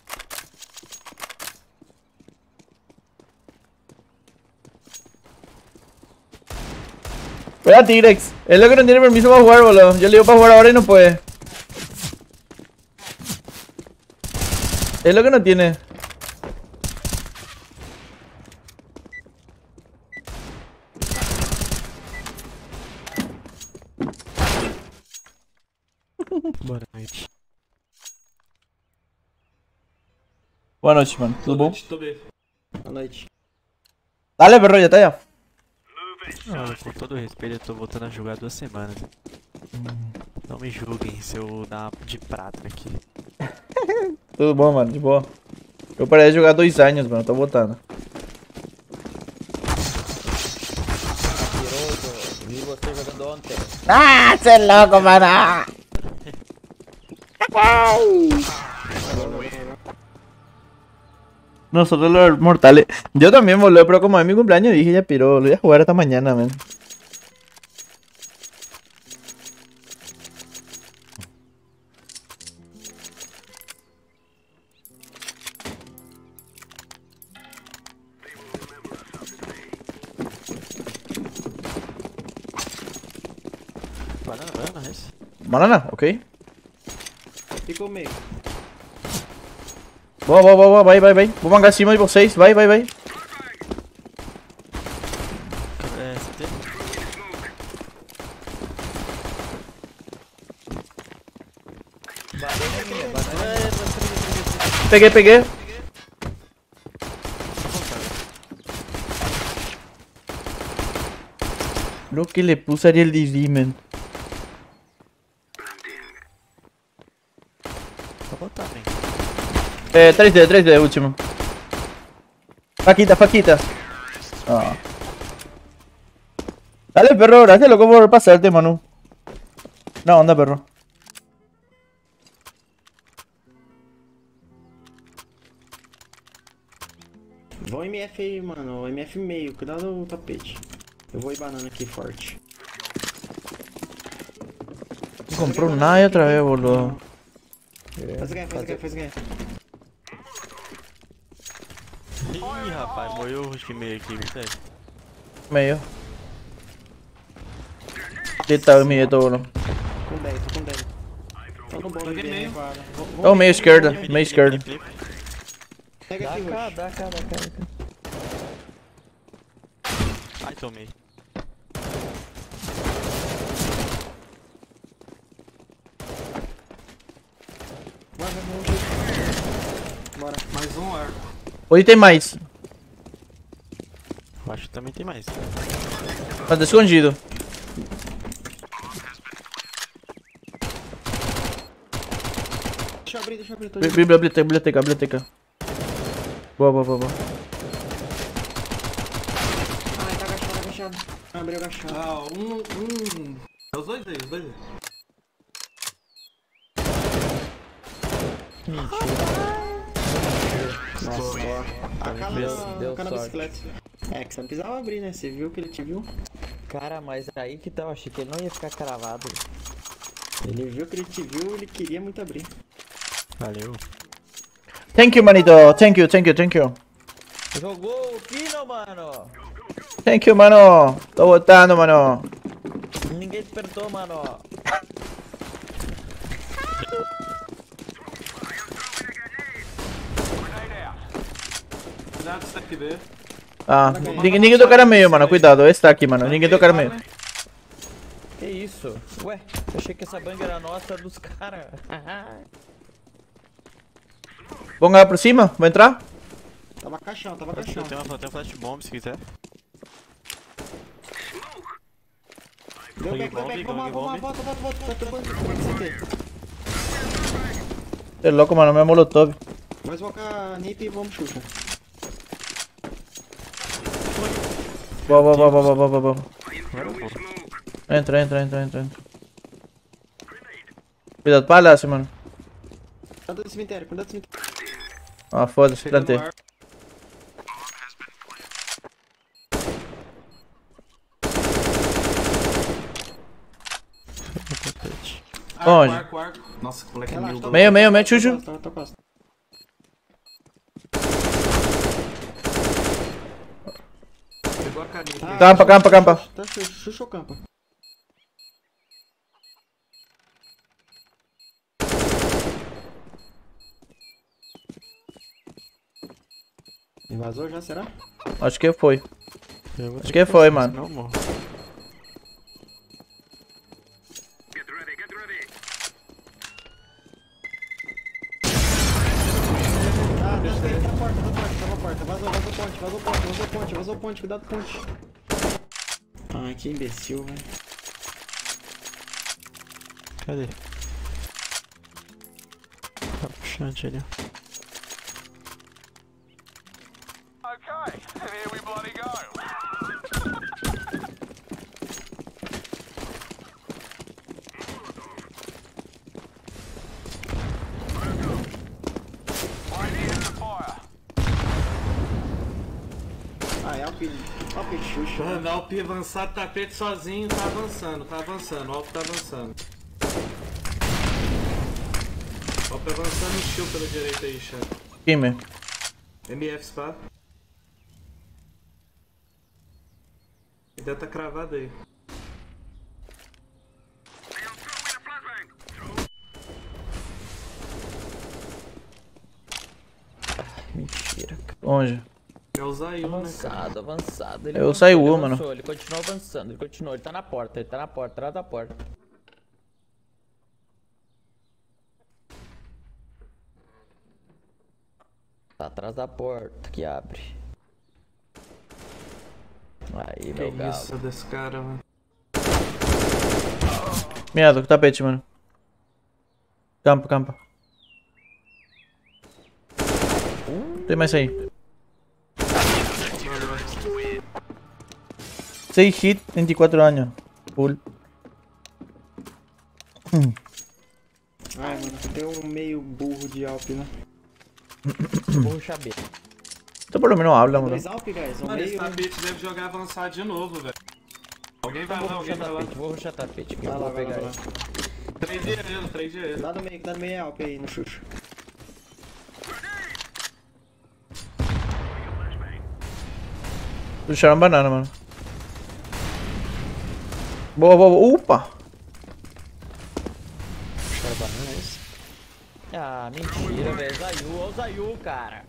Espera, Tigrex. Es lo que no tiene permiso para jugar, boludo. Yo le digo para jugar ahora y no puede. Es lo que no tiene. Boa noite. Boa noite, mano. Tudo bom? Tô bem. Boa noite. Dale, perro, já tá aí, ó. Não, com todo respeito, eu tô voltando a jogar 2 semanas. Não me julguem se eu dar de prata aqui. Tudo bom, mano, de boa. Eu parei de jogar 2 anos, mano, tô botando. Vi você jogando ontem. Ah, cê é louco, mano! Nosotros los mortales. Yo también, boludo, pero como es mi cumpleaños dije ya, pero lo voy a jugar hasta mañana, man. Banana, esse? Banana, ok. Ficou meio. Boa, vai. Vou mangar acima de vocês, vai. É, CT? Peguei. Lo que le puse a Ariel DV, man. Vou botar, man. 3D, último. Faquita. Ah. Dale, perro, gracias, loco, por pasarte, Manu. No, onda, perro. Vou MF aí, mano. MF meio. Cuidado do tapete. Eu vou ir banana aqui forte. Comprou um Nai outra vez, boludo. Faz ganhar. Ih, rapaz, morreu o time meio aqui, velho. Meio. Deita o meio, boludo. Tô com 10. Tô no bolo de meio. Oh, meio esquerda. Pega aqui, dá cá. Ai, tomei. Bora, mais um arco. Hoje tem mais. Eu acho que também tem mais. Tá escondido. Deixa eu abrir. Biblioteca. Boa. Ai, tá agachado. Abriu agachado. Ah, É os dois aí. Nossa, a cara Deu na sorte. bicicleta. É, que você não precisava abrir, né? Você viu que ele te viu? Cara, mas aí que tá, eu achei que ele não ia ficar cravado. Ele viu que ele te viu, ele queria muito abrir. Valeu. Thank you, manito. Thank you. Jogou o Pino, mano. Thank you, mano. Tô botando, mano. Ninguém te perguntou, mano. Cuidado, stack B. Ah, ninguém tocar meio, mano. Cuidado, esse tá aqui, mano. Ninguém tocar meio. Que isso? Ué, eu achei que essa bang era nossa dos caras. Vamos lá por cima? Vou entrar? Tava caixão. Tem um flash bomb se quiser. Deu back, vamos lá, volta. É louco, mano. Meu molotov. Nós vamos com a nip e vamos chuta. Boa. Entra. Cuidado, palácio, mano. Cuidado do cemitério. Ah, foda-se, plantei. Onde? Arco. Nossa, que moleque mil. Meio, chuchu. Tô costa. Pegou a caneta. Campa. Tá chuchu campa. Invasou já, será? Acho que foi. Mano. Não, morro. Vazou ponte, cuidado com ponte. Ai, que imbecil, velho. Cadê? Tá puxando ele. Ah, é Alp Xuxa. Mano, Alp avançado, tapete sozinho, tá avançando. O Alp tá avançando. Alp avançando e shield pela direita aí, chat. Quem, man? MF spa. Ele deve tá cravado aí. Mentira. Onde? É o Zayu, avançado, né, avançado. É o Zayu, mano. Ele continua avançando, ele tá na porta, atrás da porta. Tá atrás da porta que abre. Aí, meu galo. Que isso desse cara, mano. Meado, com tapete, mano. Campa. Tem mais aí. 6 hit, 24 anos. Full. Ai, mano, tem um meio burro de Alp, né? Burro chabê. Então pelo menos habla, mano. Dois Alp, guys. Mano, esse tapete deve jogar avançado de novo, velho. Alguém vai lá, alguém vai lá. Vou rushar tapete aqui, Vai vou lá, pegar vai lá. ele. 3 de ele. Dá no meio é Alp aí, no Xuxa. Puxaram banana, mano. Boa. Upa! Puxaram banana, é isso? Ah, mentira, velho. Zayu, olha o Zayu, cara.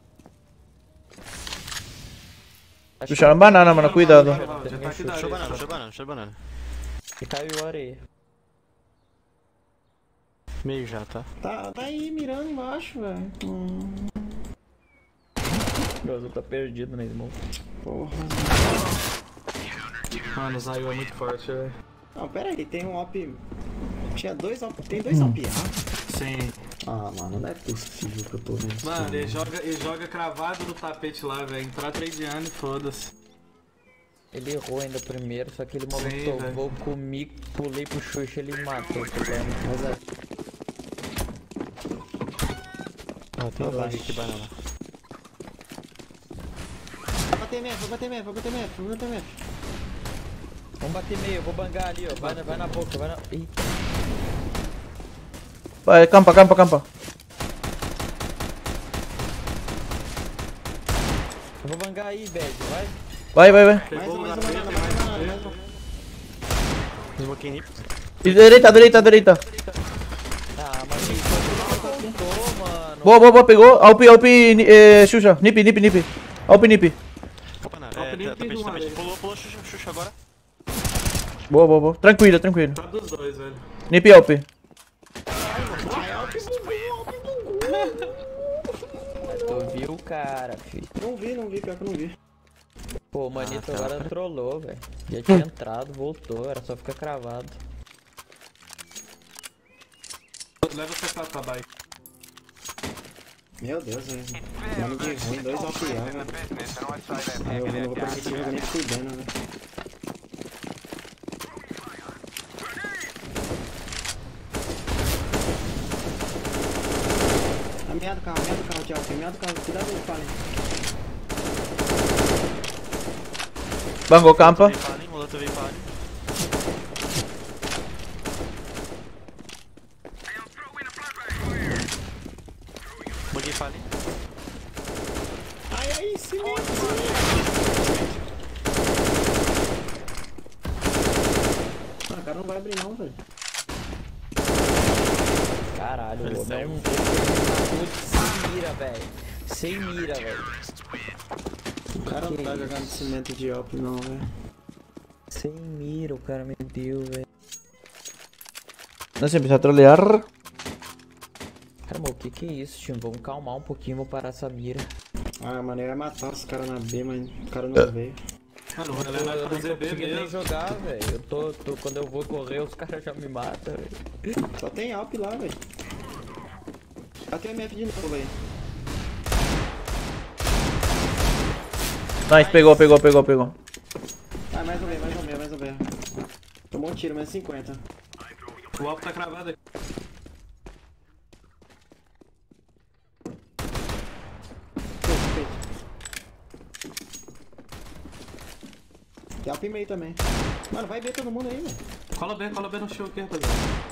Puxaram banana, mano. Cuidado. Deixa banana. E caiu a areia. Meio já, tá? Tá aí mirando embaixo, velho. O Azul tá perdido, né, irmão? Porra. Mano, o Zayu é muito forte, velho. Não, pera aí, tem um op. Tinha dois op. Tem dois op A? Sim. Ah, mano, não é possível que eu tô vendo isso. Mano, ele joga cravado no tapete lá, velho. Entrar tradeando e foda-se. Ele errou ainda primeiro, só que ele molotovou comigo, pulei pro Xuxa e ele matou. Mas é. Ó, tem lag aqui, banana. Vou bater mef. Vamos bater meio, eu vou bangar ali, ó. Vai na boca, vai na. Eita. Vai, campa. Eu vou bangar aí, velho, vai. Vai. Mais uma. Smoking nip. Direita. Ah, mas isso mano. Boa, pegou. Alp, Xuxa. Nip. Alp, nip. Tapete. Pulou, Xuxa agora. Boa. Tranquilo. Tá dos dois, velho. Nip e Alp. Tu viu o cara, filho. Não vi, pior que eu não vi. Pô, o Manito agora trollou, velho. Já tinha entrado, voltou, era só ficar cravado. Leva essa cara pra baixo. Meu Deus, velho. Mano de ruim, 2 op A, velho. Eu não vou permitir jogar nem fudendo, velho. Meado carro, Tiago. Cuidado do Fallen. Bangou campa. O outro veio Fallen. Buguei Fallen. Ai, silêncio. O cara não vai abrir não, velho. Caralho, o homem é um sem mira, velho. O cara não tá jogando cimento de op não, velho. Sem mira, o cara me deu, velho. Não se empieza a trolear. Caramba, o que é isso, time? Vamos calmar um pouquinho, vou parar essa mira. Ah, mano, eu ia matar os caras na B, mas o cara não veio. Mano, o Helena Eu vai não fazer tô B conseguindo nem mesmo. jogar, velho. Eu tô, quando eu vou correr, os caras já me matam, velho. Só tem Alp lá, velho. Já tem MF de novo, velho. Nice, pegou. Ah, mais um B. Tomou um tiro, menos 50. O Alp tá cravado aqui. Tem Alp e meio também. Mano, vai ver todo mundo aí, velho. Cola B no show aqui, rapaziada.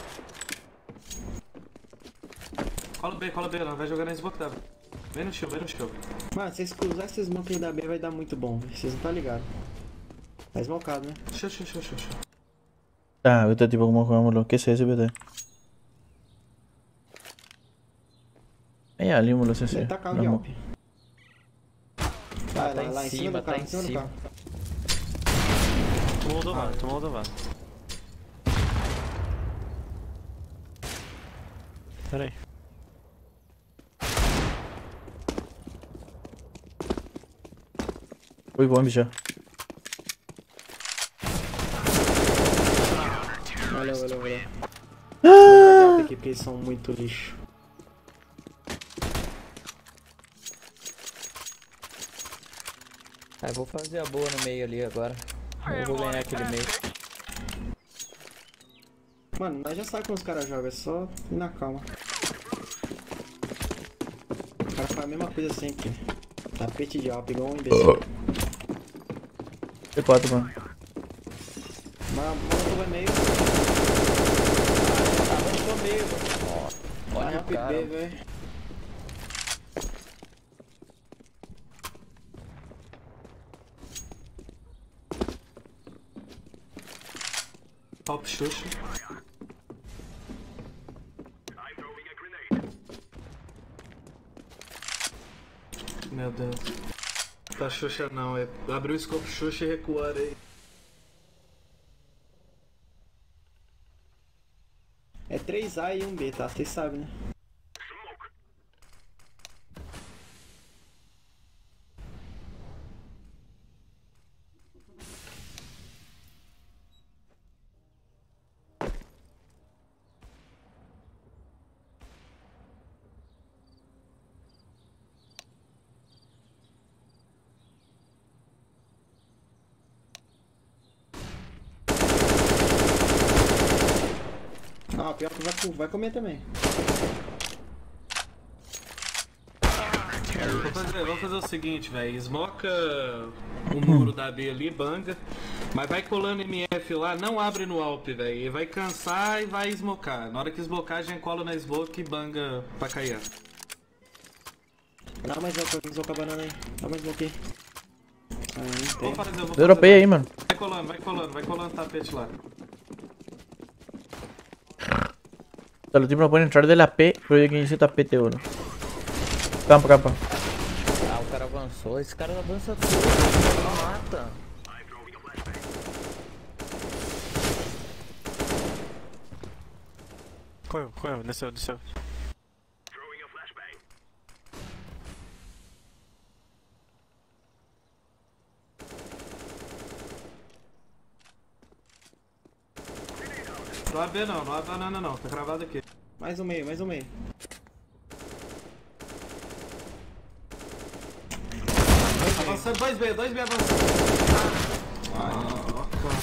Cola B, não vai jogar na smoke da B. Vem no show. Mano, se vocês cruzar esses smoke aí da B vai dar muito bom, velho. Vocês não tá ligado. Tá smocado, né? Show. Ah, este tipo como jugámoslo. ¿Qué es ese, BT? Hay alguien, boludo, ese. Ele tá carro de Alp. Vai Tá lá em em cima cima, do carro, tá em cima do carro. Tomou do van. Pera aí. Foi bom, bicho. Valeu. Não adianta aqui porque eles são muito lixo. Ah, eu vou fazer a boa no meio ali agora. Eu vou ganhar aquele meio. Mano, nós já sabemos como os caras jogam, é só ir na calma. O cara faz a mesma coisa sempre. Tapete de Alp, igual um imbecil. T4, mano. Mano, vai meio. No meio, mano. Olha o cara. velho. Top Xuxa. Meu Deus. Tá Xuxa não, é. Abriu o scope Xuxa e recuar aí. É 3A e 1B, tá? Vocês sabem, né? Ah, pior que vai comer também. Vamos fazer o seguinte, velho. Smoca o muro da B ali, banga. Mas vai colando MF lá, não abre no Alp, velho. Vai cansar e vai smocar. Na hora que smocar, a gente cola na smoke e banga pra cair. Dá mais smoke a banana aí. Dá mais smoke aí. Ah, não tem. Dropei aí, mano. Vai colando o tapete lá. O sea, los tipos no pueden entrar de la P, pero yo que hice tapete, boludo. Campa. Ah, o cara avançou. Esse cara avança tudo, ele mata. Correu, desceu. Não abre não abre banana não, tá cravado aqui. Mais um meio. Avançando, 2B avançando. Ai, não, cara.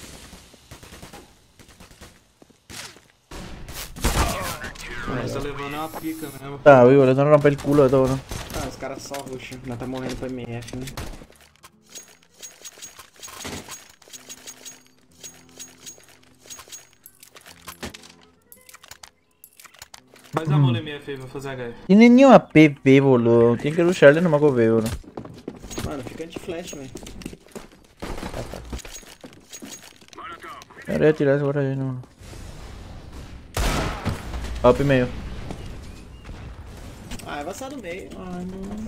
Mas tá levando uma pica mesmo. Tá, uy, boludo, no rompe el culo de todo, ¿no? Ah, os caras só rusham. Nós tá morrendo pro MF, né? Faz a mão no MF aí, vou fazer HF. Tiene ni una PP, boludo. Tiene que rusharle nomás con B, boludo. Mano, fica anti-flash, velho. Ahora voy a tirar ese por ahí, no. Up meio. Ah, é avançado no meio. Ai, não.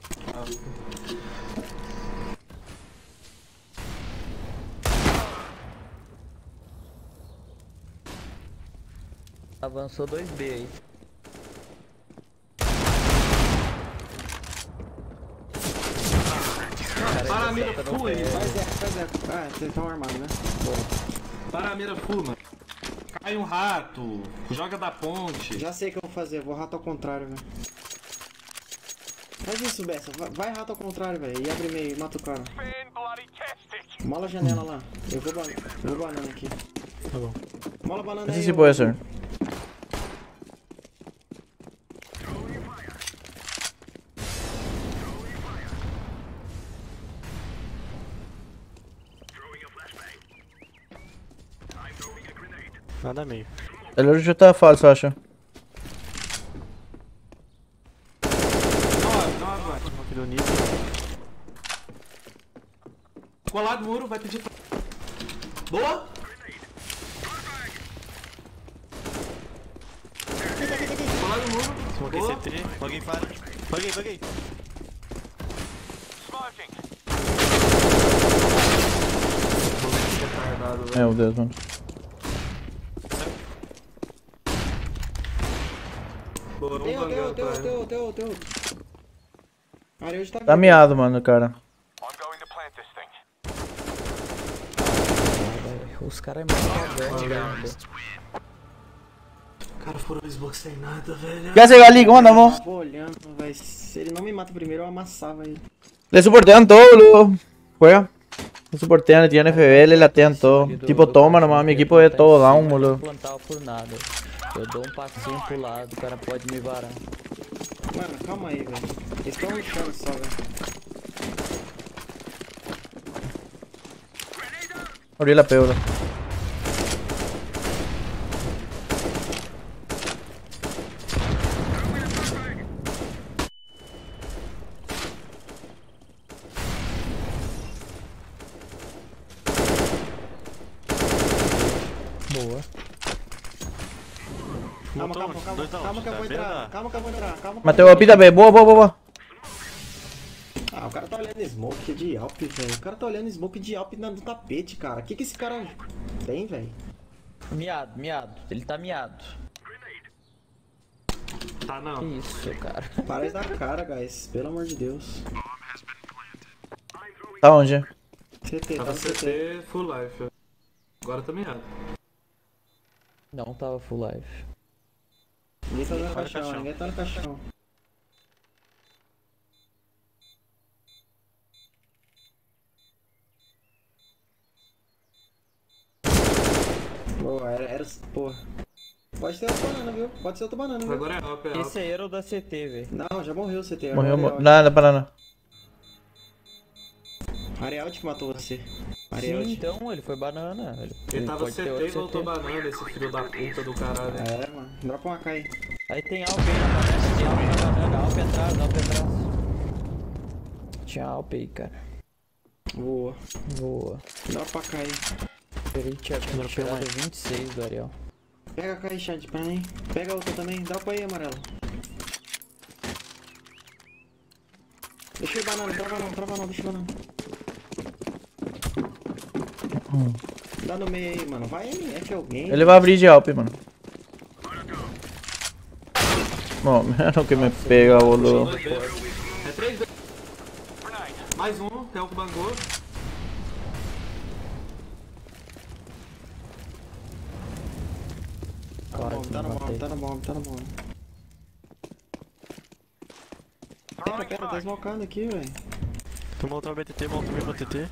Avançou 2B aí. Para a mira full aí. Faz eco. Ah, vocês estão armados, né? Boa. Para a mira full, mano. Cai um rato. Joga da ponte. Já sei o que eu vou fazer. Vou rato ao contrário, velho. Faz isso, Bessa. Vai rato ao contrário, velho. E abre meio e mata o cara. Mola a janela lá. Eu vou banana aqui. Tá bom. Mola a banana Esse aí. sí puede ser. Nada meio. El otro está falso, acho. Colado no muro, vai pedir. Boa! Colado no muro. Smoguei Boa. CT. Alguém fala. Paguei. Meu Deus, mano. Boa, Teu. Areia hoje tá Tá miado, mano, cara. Os caras é muito cagando. Cara, furou o Xbox sem nada, velho. ¿Qué hace Gali? ¿Cómo andamos? Tô olhando, velho. Se ele não me mata primeiro, eu amassava ele. Le soportean todo, boludo. Juega. Le soportean, tiene FB, le latean todo. Tipo, toma nomás, mi equipo é todo down, boludo. Plantar por nada. Eu dou um passinho pro lado, o cara pode me varar. Mano, calma aí, velho. Eles estão rushando só, velho. Abrí la peor. Boa. Calma que eu vou entrar. Calma que eu vou entrar. Mateo, pita, B. Boa. Ah, o cara tá olhando smoke de Alp, velho. O cara tá olhando smoke de Alp no tapete, cara. Que esse cara tem, velho? Miado. Ele tá miado. Tá não. Que isso, cara. Para de dar cara, guys. Pelo amor de Deus. Tá onde? CT, Tava tá no CT. CT full life. Agora tá mirado. Não tava full life. Ninguém tá no caixão, ninguém tá no caixão. Boa, era. Porra. Pode ser outra banana, viu? Pode ser outra banana, viu? Agora é Alp, é Alp. Esse aí era o da CT, velho. Não, já morreu o CT. Morreu. Nada, banana. Arealt que matou você. Sim, então, ele foi banana. Ele tava pode CT ter e outro voltou CT. banana, esse filho da puta do caralho. É, mano. Dropa uma K aí. Aí tem Alp aí na banana, tem Alp na banana, Alp atrás. Tinha Alp aí, cara. Boa. Dropa a K aí. Peraí, tinha tirado 26 do Ariel. Pega a K aí, chat, pra mim. Pega a outra também. Dropa aí, amarelo. Deixa eu ir banana, trava não, deixa eu ir banana. Dá no meio aí, mano. Vai MF alguém. Ele vai abrir de Alp, mano. Bom, menos que me pega, boludo. É 3 vezes. Mais um, tem o que bangou. Tá no bom. Pera, tá smocando aqui, velho. Tu montou o BTT, montou o meu BTT.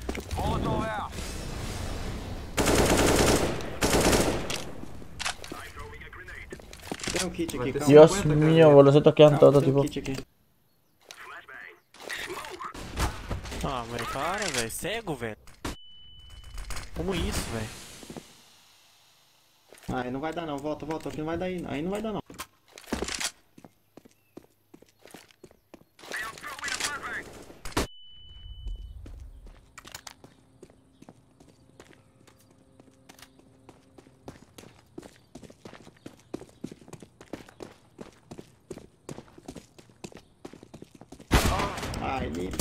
Tem um kit aqui, calma. Dios mío, boludo, se toquean todo, Tem um tipo. kit aqui. Ah, velho, para, velho. Cego, velho. Como isso, velho? Aí não vai dar não, volta, aqui não vai dar aí não vai dar não. Ai, ele, velho.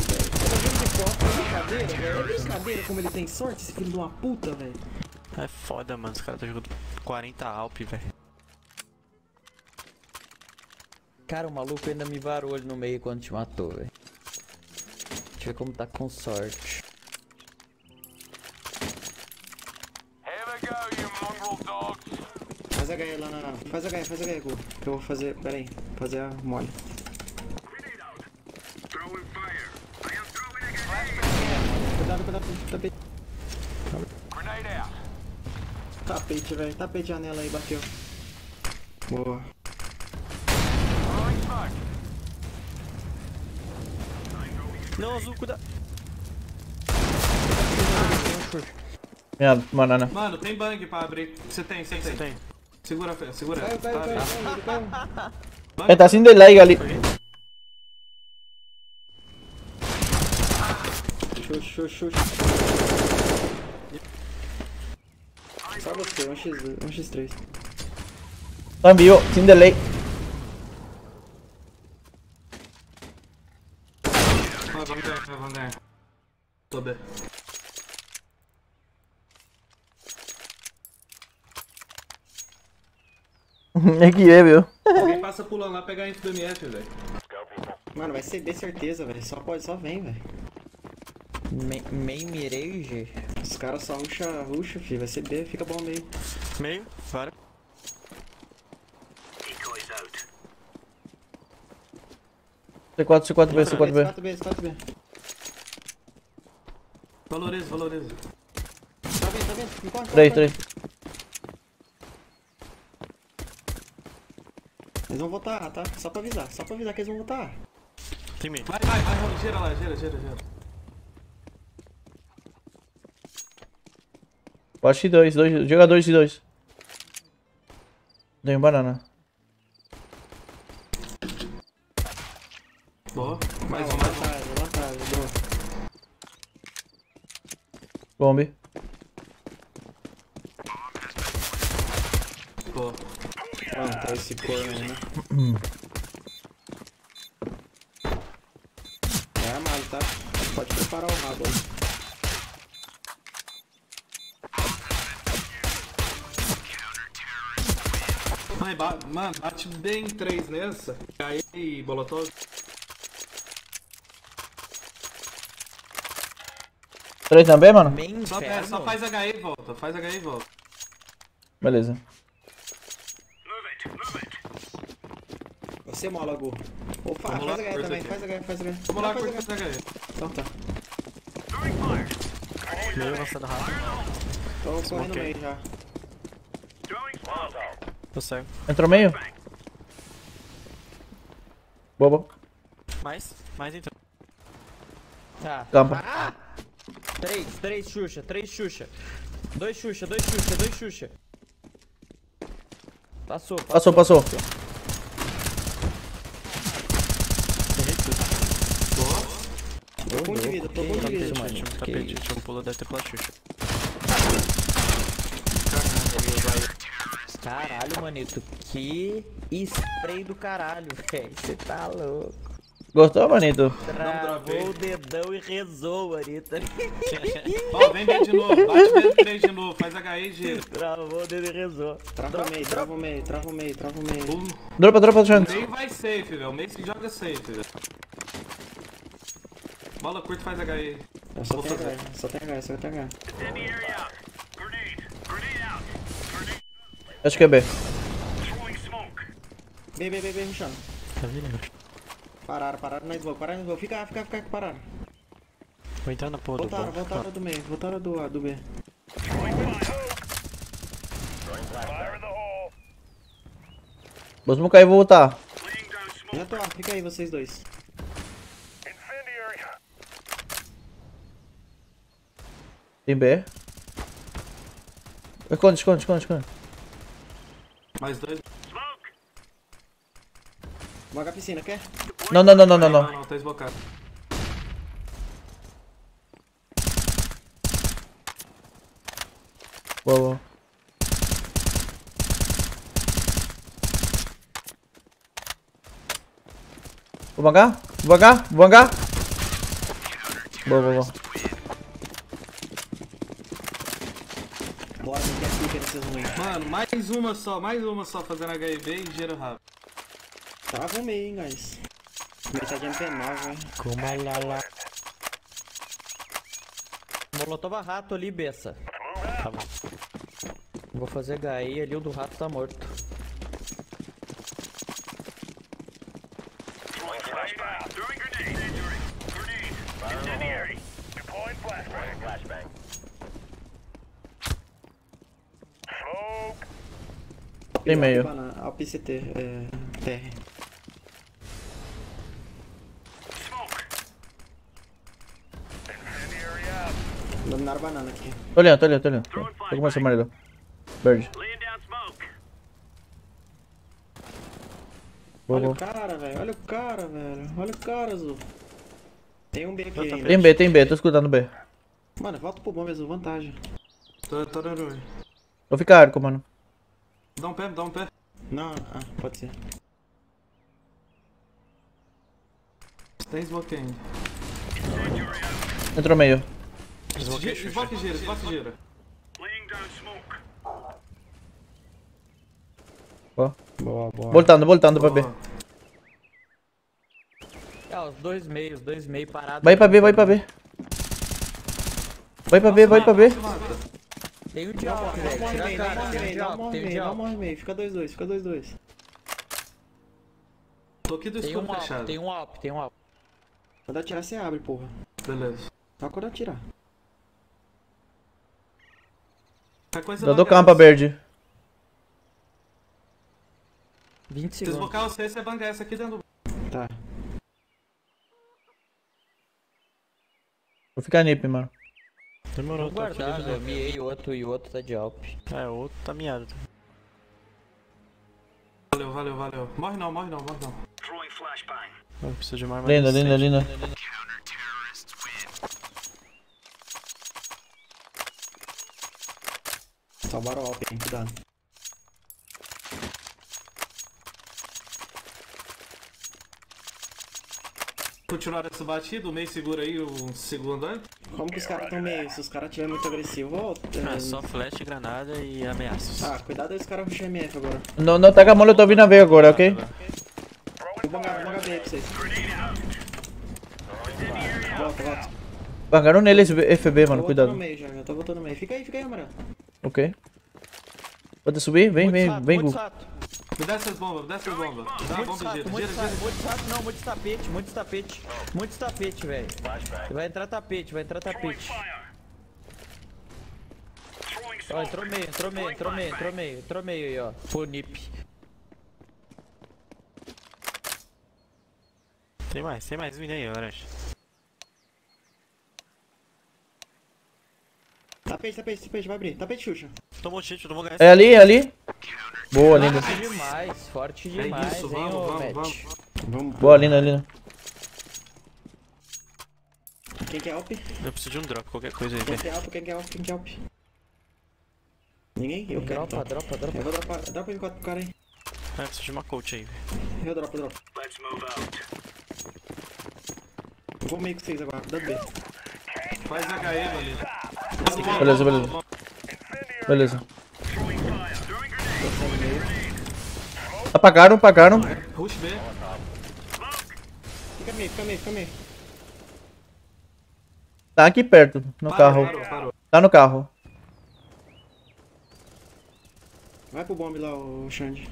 É brincadeira como ele tem sorte, esse filho de uma puta, velho. É foda, mano. Os caras estão jogando 40 Alp, velho. Cara, o maluco ainda me varou ali no meio quando te matou, velho. ver como tá com sorte. Faz HE lá na... Faz HE, Gu. Que eu vou fazer... Pera aí. Fazer a mole. Cuidado, tapete. Tapete, velho. Tapete, janela aí, bateu. Boa. Não, azul, cuidado. Minha banana. Mano, tem bang pra abrir. Você tem. Segura, Fê, segura. Vai. Ele tá sem delay ali. Xuxa. Só você, 1x3. Tá em vivo, sem delay. Vamos ganhar. Tô bem. É que é, viu? Alguém passa pulando lá pegar info do MF, velho. Mano, vai ser B certeza, velho. Só vem, velho. Main mirage? Os caras só ruxa, filho. Vai ser B, fica bom meio. Meio, para. C4B. C4B. Valoriza. Tá vendo? Encosta. 3. Eles vão voltar, tá? Só pra avisar que eles vão voltar. Tem meio. Vai, gira lá, gira. Pode 2, jogadores de 2. Dei um banana. Boa. Mais Lá atrás, boa. Bombe. Boa. Mano, tá esse corno aí, né? É armado, tá? Pode preparar o rabo aí. Mano, bate bem 3 nessa. Aí, Bolotov. 3 também, mano? Só faz HE e volta. Beleza. Você mola, Gu. Opa, faz HE também, faz HE. Vamos lá, curta essa HE. Então tá. Meio avançando rápido. Tô correndo no meio já. Tô cego. Entrou meio? Bobo. Mais entrou. Tá. Campa. 3 Xuxa. 2 Xuxa. Passou. Tô bom de vida. Tapete, tinha um pulo, deve ter pulado Xuxa. Caralho, manito. Que spray do caralho, velho. Você tá louco. Gostou, manito? Travou o dedão e rezou, manito. Ó, vem bem de novo. Bate bem 3 de novo. Faz HE e gira. Travou o dedo e rezou. Trava o meio. Dropa, chance. O meio vai safe, velho. O meio se joga safe, velho. Bola curta, faz HE. Só tem HE. Acho que é B. B, rushando. Tá virando. Pararam na smoke, fica parado. Vou entrar na porra do bom. Voltaram do meio, voltaram do B. Vou smocar e vou voltar. Já tô lá, fica aí vocês dois. Tem B. Esconde. Mais 2. Moga a piscina, quer? Não. Não, tá esbocado. Boa. Vou vangar. Boa. Bora, não quer ficar nesses ruins. Mano, mais uma só fazendo HIV e gira rápido. Trava o meio, hein, guys. Metade MP9, velho. Como lá. Molotova rato ali, Bessa. Tá bom. Vou fazer HE ali, o do rato tá morto. Tem meio. Alp CT, TR. Dominaram banana aqui. Tô olhando, tô olhando, tô olhando. Tô com esse amarelo. Bird. Olha o cara, velho. Olha o cara, velho. Olha o cara, Azul. Tem um B aqui ainda. Tem B, tô escutando B. Mano, volta pro bomb, Azul. Vantagem. Tô dando. Vou ficar arco, mano. Dá um pé. Não, pode ser. Tem smoke ainda. Entrou meio. Smoke gira. Ó. Boa. Voltando pra B. Os dois meios parados. Vai pra B. Vai pra B. Tem um de alto, velho. Tira a cara, tem um de alto, tem um de Não alto. morre meio. Fica 2-2. Tô aqui do Tem escuro um alto, fechado. tem um alto. Quando atirar, você abre, porra. Beleza. Só quando atirar. Eu dou campo pra Bird. 20 Se segundos. desbocar você bangar essa aqui dentro do... Tá. Vou ficar nip, mano. Demorou, Vou guardar, eu miei outro e o outro tá de Alp. É, o outro tá miado. Valeu. Morre não. Eu preciso de uma arma. Linda. Salvaram o Alp, hein? Cuidado. Continuar essa batida, o meio segura aí um segundo aí. Como que os caras tão meio? Se os caras estiverem muito agressivos, É só flash, granada e ameaças. cuidado aí os caras rusham MF agora. Não tá com a molotov na B agora, ok? Vou bangar B aí pra vocês. Volta. Bangaram nele esse FB, mano, Tô cuidado. voltando no meio já, eu tô voltando no meio. Fica aí, amarelo. Ok. Pode subir? Vem, Gu. Me dá essas bombas. Dá uma bomba gira. Muitos tapete, velho. Vai entrar tapete. Ó, entrou meio aí, ó. Por nip. Tem mais vindo aí, laranja. Tapete, vai abrir. Tapete, Xuxa. Tomou cheat, tomou gás. É ali. Boa, linda. Forte demais, isso, hein, vamos. Vamos. Boa, linda. Quem quer Alp? Eu preciso de um drop, qualquer coisa aí, Quem velho. quer Alp? Ninguém? Eu quero. Dropa. Eu vou dropar M4 pro cara aí. Eu preciso de uma coach aí, velho. Eu dropo. Eu vou meio com vocês agora, cuidado B. Faz HE, Beleza. Apagaram. Rush B. Fica meio. Tá aqui perto, no carro. Parou. Tá no carro. Vai pro bomb lá, o Xande.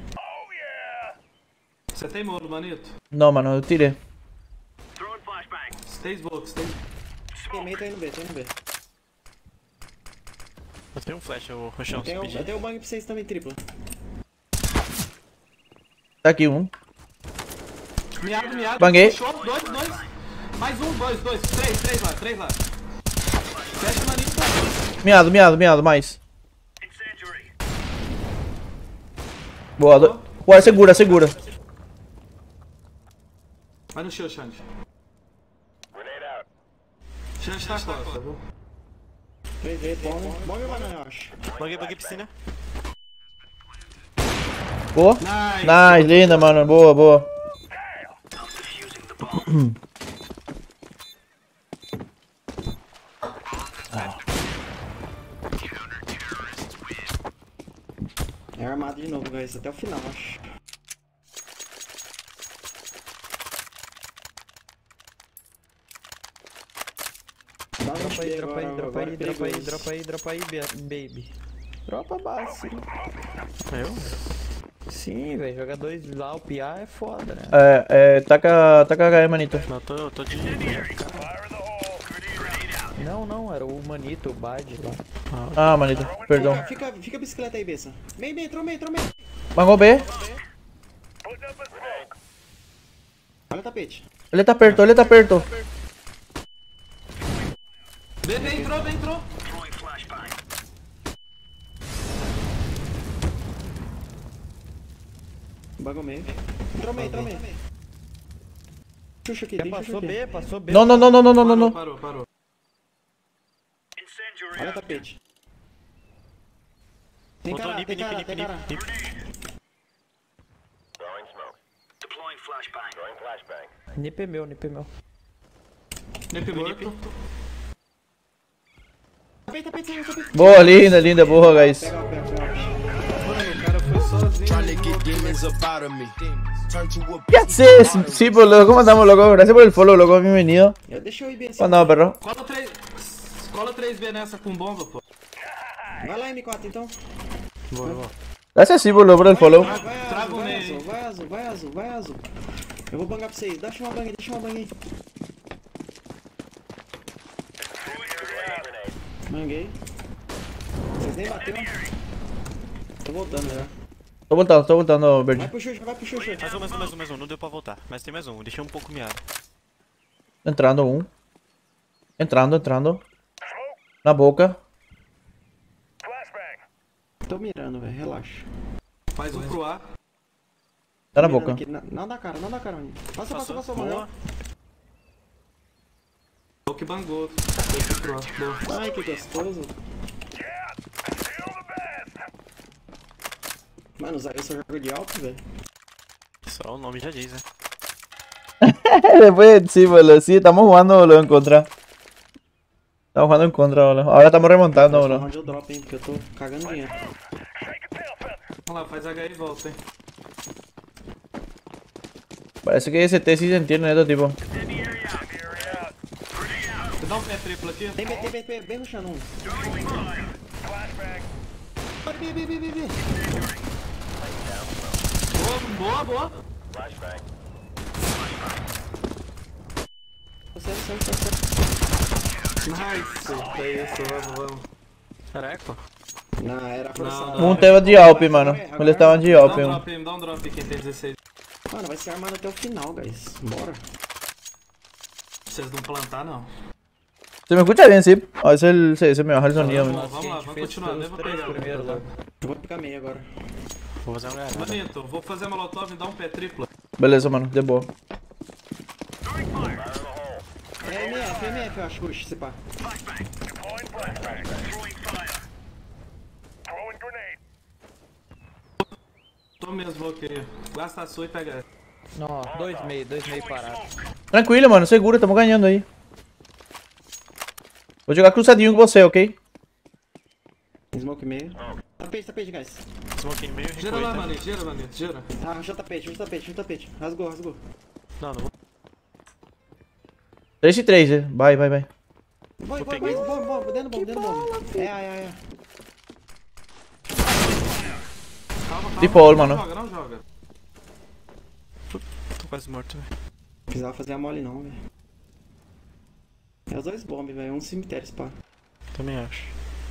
Você tem muro, manito? Não, mano, eu tirei. Tem smoke. Meio tá indo B. Eu tenho um flash, eu vou rushar um speed. Eu tenho o bang pra vocês também, tripla. Tá aqui um. Miado. Banguei. Puxou, dois. Mais um, dois. Três lá. Fecha o manito. Miado, mais. Boa, Boa, segura. Vai no show, Xande. Xande tá costa, viu? 3 bomb ou banana, eu acho. Banguei piscina. Boa. Nice, linda, mano. Boa. É armado de novo, guys. Até o final, acho. Dropa aí, baby. Dropa base. Eu? Sim, velho, jogar 2 lá, o PA é foda, né? Taca HE, manito. Não, eu tô de... Não, era o manito, o Bad lá. Ah, manito, perdão. Fica a bicicleta aí, Bessa. Vem, entrou meio. Bangou B. Olha o tapete. Ele tá perto. B entrou. Bagou meio. Entrou meio. Xuxa aqui, Passou B. Não. Parou. Olha o tapete. Tem Botou cara. nip. Nip é meu. Nip morto. Tapete. Boa, linda, boa, guys. Mano, o cara foi sozinho. ¿Qué haces? Sí, pues loco, ¿cómo andamos, loco? Gracias por el follow, loco, bienvenido. Deixa eu ir bem assim. ¿Cómo andamos, perro? Cola 3B nessa com bomba, pô. Vai lá, M4, então. Boa. Gracias, sí, por el follow. Vai azul. Eu vou bangar pra vocês. Deixa uma bang aí. Banguei. Vocês nem bateu. Tô voltando já. Tô voltando, Berdi. Vai pro Xuxa. Mais um. Não deu pra voltar. Mas tem mais um. Deixei um pouco miado. Entrando um. Entrando. Na boca. Tô mirando, velho. Relaxa. Faz um pro A. Tá na boca. Aqui. Não dá cara, mano. Passou, mano. O que bangou. Pro A. Ai, que gostoso. Mano, eu só jogo de alto, velho. Só o nome já diz, né? Después, sí, boludo. Sí, estamos jugando, boludo, en contra. Estamos jugando en contra, boludo. Ahora estamos remontando, boludo. Onde eu drop, hein? Porque eu tô cagando dinheiro. Vamos lá, faz H e volta, hein. Parece que ese T sí se entiende, estos tipos. Você dá um pé triplo aqui? Tem bem no chão. B. Boa. Sai. Nice. É isso, vamos. Caraca. Não, era forçado. Um teve de Alp, mano. Eles estavam de Alp. Dá um drop quem tem 16. Mano, vai ser armado até o final, guys. Bora. Vocês não plantar, não. Se me escucha bien, sí. A veces se me baja el sonido. Vamos lá, vamos continuar. Leva primeiro lá. Eu vou ficar meio agora. Vou fazer uma galera. Manito, vou fazer molotov e dar um pé triplo. Beleza, mano. De boa. É MF, eu acho. Puxa, se pá. Tô mesmo, ok. Gasta a sua e pega essa. Não, 2,5 parado. Tranquilo, mano. Seguro, estamos ganhando aí. Vou jogar cruzadinho com você, ok? Smoke meio. Tapete, guys. Smoke meio, gira lá, Manito, gira. Ah, ruxa o tapete. Rasgou. Não vou. 3 e 3, vai. Vai, dentro do bomb. É. Calma. Default, mano. Não joga. Tô quase morto, velho. Não precisava fazer a mole não, velho. É os dois bombes, velho. Um cemitério, pá. Também acho.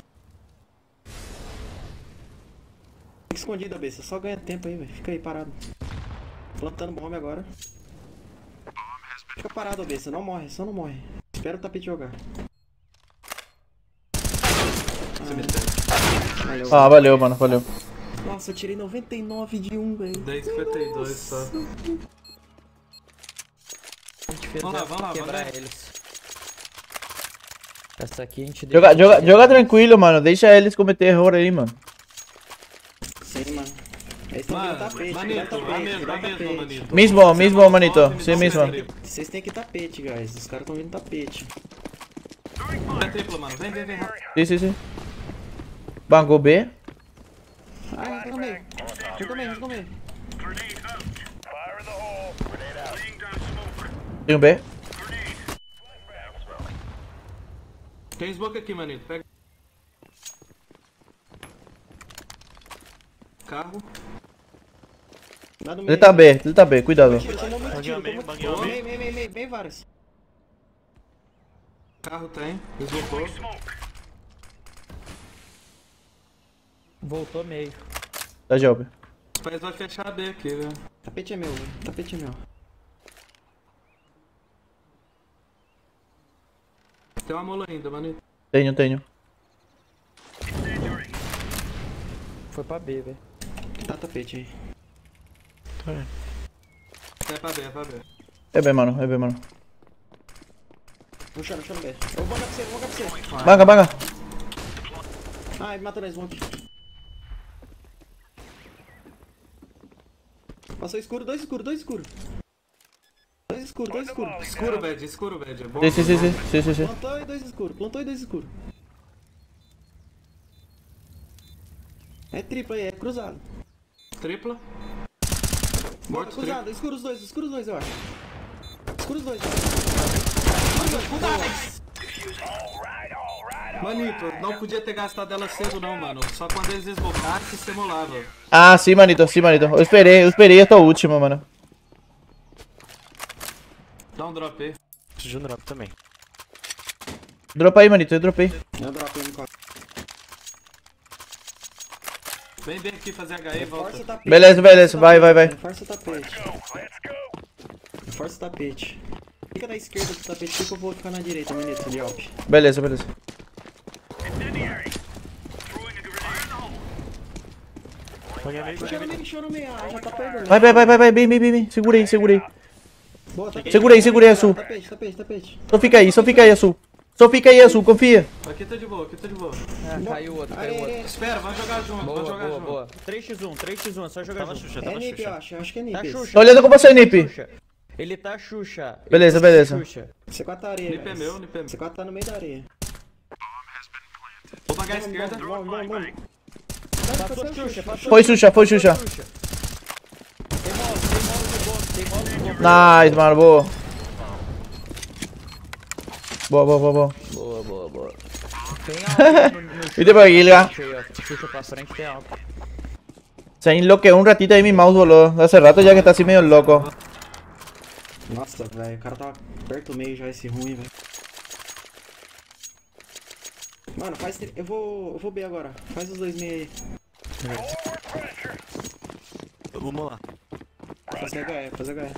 Fica escondido, besta. Só ganha tempo aí, velho. Fica aí parado. Plantando bomba agora. Fica parado, besta. Não morre, só não morre. Espera o tapete jogar. Valeu, mano. Valeu. Nossa, eu tirei 99 de 1, velho. 10,52 só. Vamos lá. Quebrar eles. Essa aqui a gente Joga tranquilo, mano. Deixa eles cometer erro aí, mano. Sim, mano. Eles estão vindo tapete. Manito. Mismo, manito. Sim, mismo. Vocês têm que tapete, guys. Os caras estão vindo tapete. É triplo, mano. Vem rápido. Sim. Bangou B. Ah, entrou no meio. Entrou no meio. Tem um B. Tem smoke aqui, manito. Pega. Carro. Ele tá B, cuidado. Bem vários. Carro tem, deslocou. Voltou meio. Tá job. Os pais vão fechar a B aqui, velho. Tapete é meu, velho. Tapete é meu. Tem uma mola ainda, manito. Tenho. Foi pra B, velho. Tá tapete aí. É pra B. É B, mano. No chão, B. Eu vou pra você. Banga. Ah, ele matou na smoke. Passou escuro, dois escuros. Escuro, bad. Bom. Sim. Plantou e dois escuros. É tripla aí, é cruzado. Tripla. Morto, cruzado, escuro os dois, eu acho. Escuro os dois. Manito, não podia ter gastado ela cedo não, mano. Só quando eles desbocassem, você molava. Ah, sim, manito. Eu esperei a tua última, mano. Dá um drop aí. Preciso de um drop também. Dropa aí, manito, eu dropei. Eu dropei no copo. Vem bem aqui fazer HE e volta. Beleza, vai. Reforça o tapete. Reforça o tapete. Fica na esquerda do tapete que eu vou ficar na direita, manito, de alp. Beleza. Show no meio, já tá perdendo. Vai, bem. Segurei. Boa, tapete. Segurei, Azul. Tapete. Só fica aí, Azul. Confia. Aqui tá de boa. Caiu outro. Espera, vamos jogar junto. Boa. 3x1, é só jogar junto. Xuxa, É Nip, eu acho que é Nip. Tá Xuxa. Tô olhando com você, Nip. Ele tá Xuxa. Beleza. C4 tá areia. Nip é meu. C4 tá no meio da areia. Vou pagar a esquerda. Vamos. Passou Xuxa. Foi Xuxa. Nice, mano, boa. Boa. Tem alto no Viste por aquí, Liga. Xuxa pra frente tem alto. Se enloqueó un ratito ahí mi mouse, boludo. Hace rato ya que está así medio loco. Nossa, velho, o cara tá perto do meio já, esse ruim, velho. Mano, faz... Eu vou B agora. Faz os dois meio aí. Vamos lá. Fazer HE.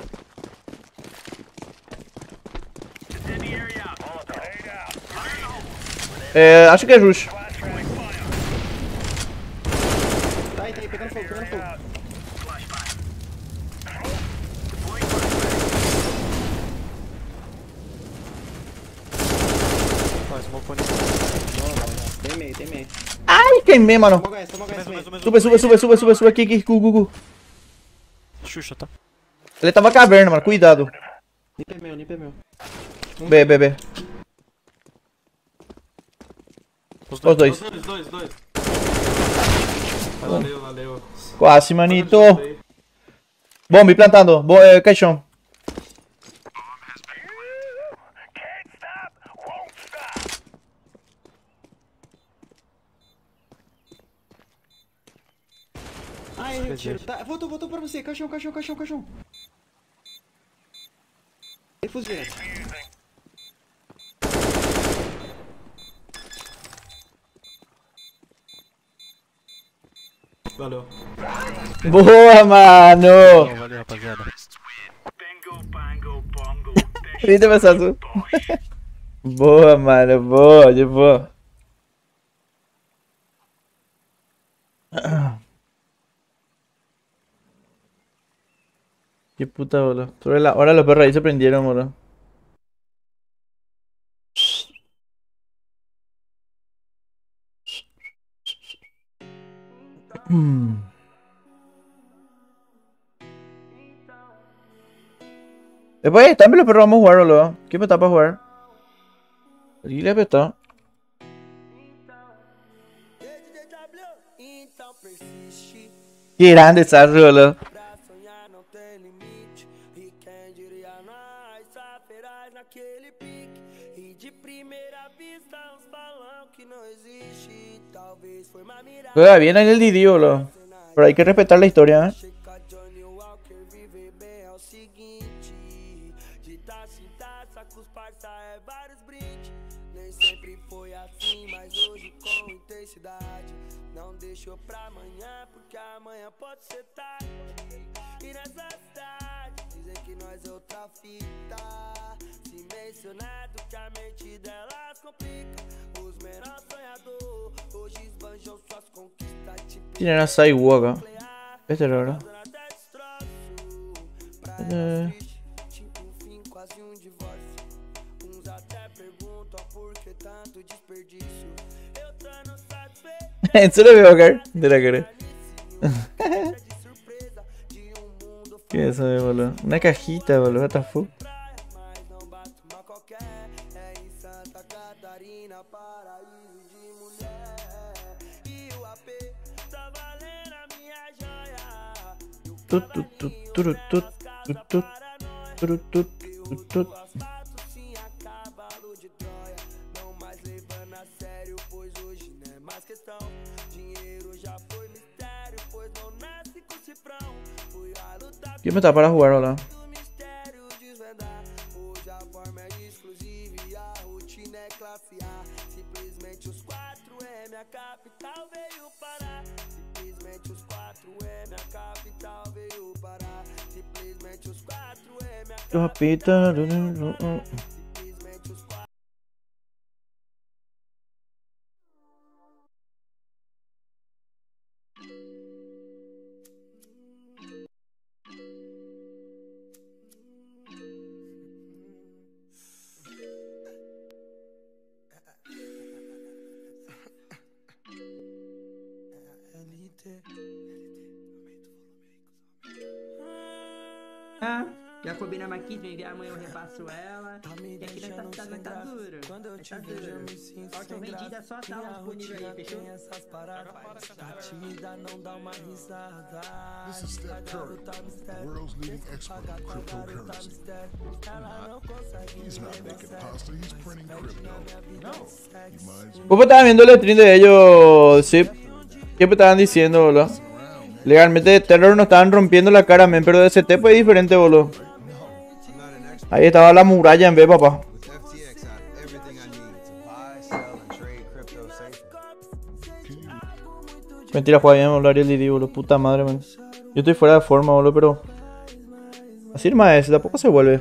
É, acho que é justo. Tá aí, pegando fogo. Tem meio. Ai, queimei, mano. Sube aqui, Gugu. Xuxa, tá? Ele tava caverna, mano, cuidado. Nip é meu. B. Os dois. Valeu. Quase, manito. Bomba plantando. Caixão. Ai, eu tiro. Tá, voltou pra você. Caixão. Defuse direto. Valeu. Boa, mano. Valeu, rapaziada. Vinte passados. Boa, mano. De boa. Qué puta bola. Ahora los perros ahí se prendieron, boludo. Después también los perros vamos a jugar, boludo. ¿Qué me está para jugar? Aquí le apetó. Qué grande estás, boludo. Naquele pique e de primeira Juega bien ahí el Didi, boludo. Pero hay que respetar la historia, Nem sempre foi assim, mas hoje com intensidade. Não deixou pra amanhã, porque amanhã pode ser tarde. E nessa cidade, dizem que nós é outra fita. Se mencionado que a mente delas complica. Os menores sonhadores, hoje esbanjam suas conquistas. Tipo, tienen a Sidewalk acá. Este es raro. Eso lo veo acá. De la cara. ¿Qué es eso, boludo? Una cajita, boludo. What the fuck? ¿Quién me está para jugar ahora? Ah, já combina mais 15, me enviar amanhã eu repasso ela. E aqui tá duro. Tá duro. Só que eu vendi só a sala disponível aí, fechou? Tá tímida, não dá uma risada. This is Steph Curry, the world's leading expert in cryptocurrency. He's not making pasta, he's printing crypto. He minds ¿Cómo estaban viendo el stream de ellos? Sí. ¿Qué me estaban diciendo, boludo? Legalmente de Terror nos estaban rompiendo la cara, men, pero de ST fue diferente, boludo. Ahí estaba la muralla en B, papá. Mentira, juega bien, boludo, Ariel Didi, boludo. Puta madre, man. Yo estoy fuera de forma, boludo, pero... Así nomás es, tampoco se vuelve.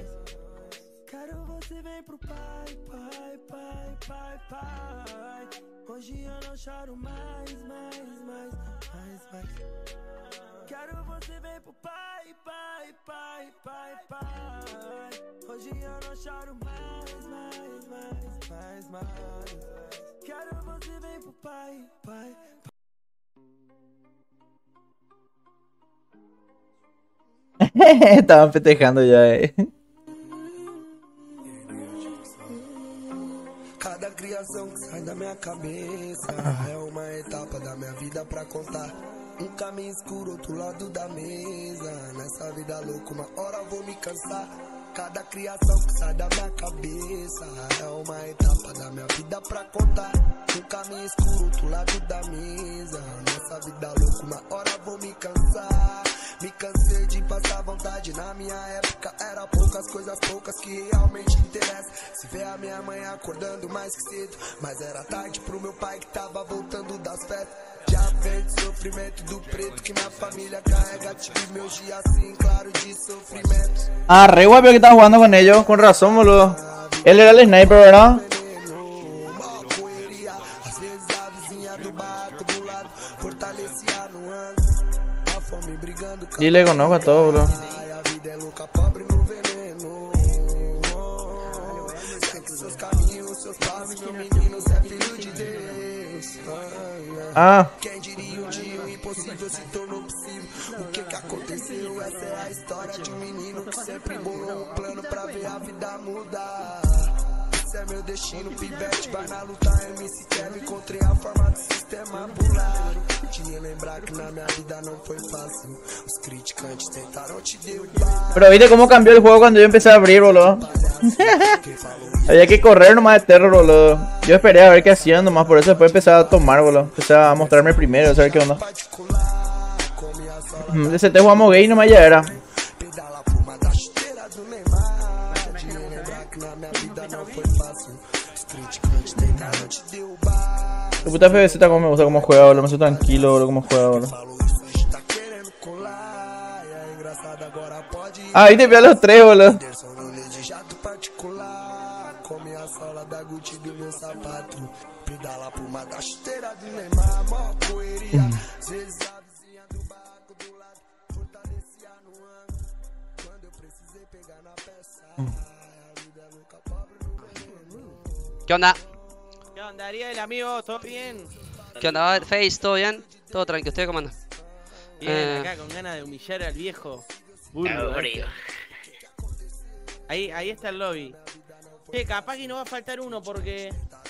Estaban festejando ya, Cada criação que sai da minha cabeça é uma etapa da minha vida pra contar. Caminho escuro, outro lado da mesa. Nessa vida louca, uma hora vou me cansar. Cada criação que sai da minha cabeça é uma etapa da minha vida pra contar. Caminho escuro, outro lado da mesa. Nessa vida louca, uma hora vou me cansar. Me cansei de passar vontade. Na minha época era poucas coisas, poucas que realmente interessam. Se vê a minha mãe acordando mais que cedo, mas era tarde pro meu pai que tava voltando das festas. Já vem de sofrimento do preto que minha família carrega. Tive meus dias assim, claro, de sofrimento. Ah, re guapo que estaba jugando con ellos, con razón, boludo. Él era el sniper, ¿verdad? Às vezes a vizinha do barco do lado fortalecia no ângulo. A fome brigando com Y le conozco a todo, boludo. a vida é louca, pobre no veneno. Segue seus caminhos, seus passos, meu menino, cê é filho de Deus. Ah. Quem diria um dia o impossível se tornou possível. O que que aconteceu? Essa é a história de um menino que sempre bolou um plano pra ver a vida mudar. esse é meu destino, pivete. Vai na luta, MC Kevin. Encontrei a forma do sistema pular. Te lembrar que na minha vida não foi fácil. Os criticantes tentaram te derrubar. Pero viste cómo cambió el juego cuando yo empecé a abrir, boludo. Había que correr nomás de terror, boludo. Yo esperé a ver qué hacían nomás, por eso después empecé a tomar, boludo. Empecé a mostrarme primero, a saber qué onda. Ese te jugamos gay nomás ya era. La puta FBZ como me gusta cómo juega, boludo. Me hace tranquilo, boludo, cómo juega, boludo. Ah, ahí te veo a los tres, boludo. ¿Qué onda? ¿Qué onda, Ariel, amigo? ¿Todo bien? ¿Qué onda, Face? ¿Todo bien? Todo tranquilo, ¿ustedes cómo andan? Bien, acá con ganas de humillar al viejo burro. Ahí está el lobby. Che, capaz que no va a faltar uno porque...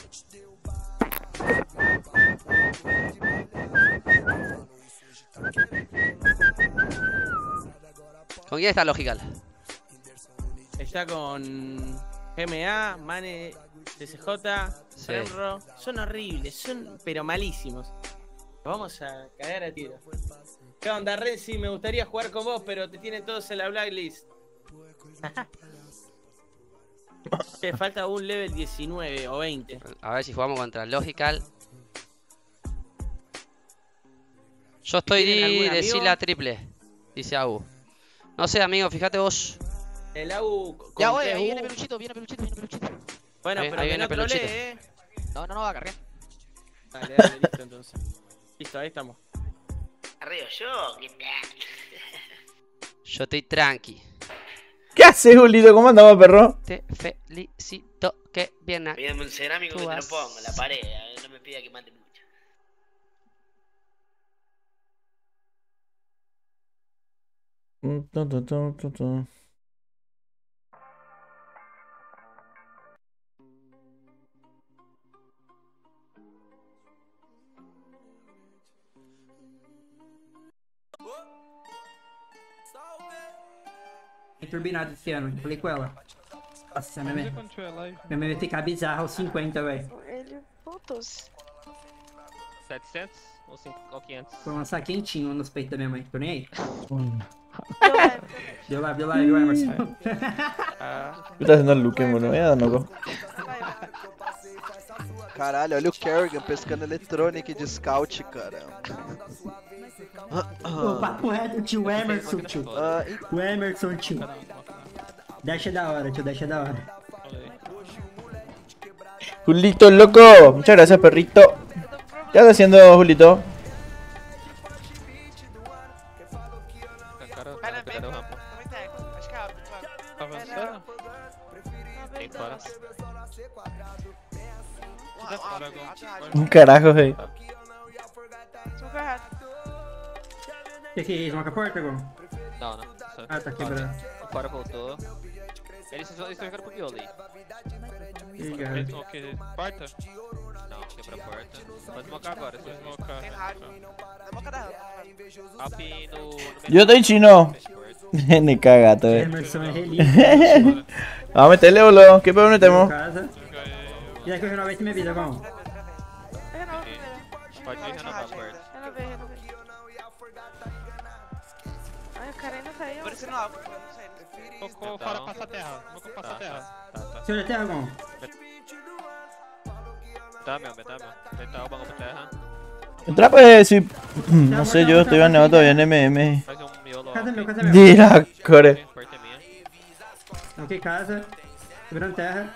¿Con quién está Logical? Está con GMA, Mane, CCJ, Fremro. Son horribles, son pero malísimos. Vamos a caer a tiro. ¿Qué onda, Renzi? Me gustaría jugar con vos, pero te tienen todos en la blacklist. Te falta un level 19 o 20. A ver si jugamos contra Logical. Yo estoy de Sila triple, dice Agu. No sé, amigo, fíjate vos. El Agu... Ya, güey, ahí viene Peluchito, viene Peluchito. Bueno, ahí pero que viene no Peluchito. trolee, No va a cargar. Dale, listo entonces. Listo, ahí estamos. Arriba yo, ¿qué tal? Yo estoy tranqui. ¿Qué haces, Julito? ¿Cómo andamos, perro? Te felicito, que bien. Pídame un cerámico que te lo pongo en la pared, no me pida que mande mucho. Turbinado esse ano, falei com ela. Nossa, minha mãe vai ficar bizarra aos 50, velho. Ele voltou. 700 ou 500? Vou lançar quentinho nos peitos da minha mãe, tô nem aí. Deu live, Emerson. ¿Qué está haciendo el Luke, boludo? Voy a dar loco. Caralho, olha o Kerrigan pescando eletrônica de scout, cara. O papo reto, tio Emerson, tio. O Emerson, tio. Dash é da hora, tio, dash é da hora. Julito, loco. Muchas gracias, perrito. ¿Qué estás haciendo, Julito? Un carajo, hey. Que smoca a porta, Gon? Não. Ah, tá quebrado. O fora voltou. Eles jogaram pro Bioli. Ok, porta? Não, quebra a porta. Pode smocar agora, se smocar. Up no... Yo estoy chino. Ni cagato, Emerson é relíquia. Vamos a meterle, boludo. ¿Qué pedo metemos? E aí que eu renovei minha vida, Gon? Pode renovar a porta. Renovei. Ai, o cara ainda tá aí, ó. Por isso não, porque eu não sei. Colocou fora passa a terra. Colocou passa a terra. Você olha a terra, Gon? Dame. Metal, vamos pra terra. Entra pues, si... No sé, yo estoy baneado todavía en MM. Casa meu. Dira, core. Ok, casa. Quebrando terra.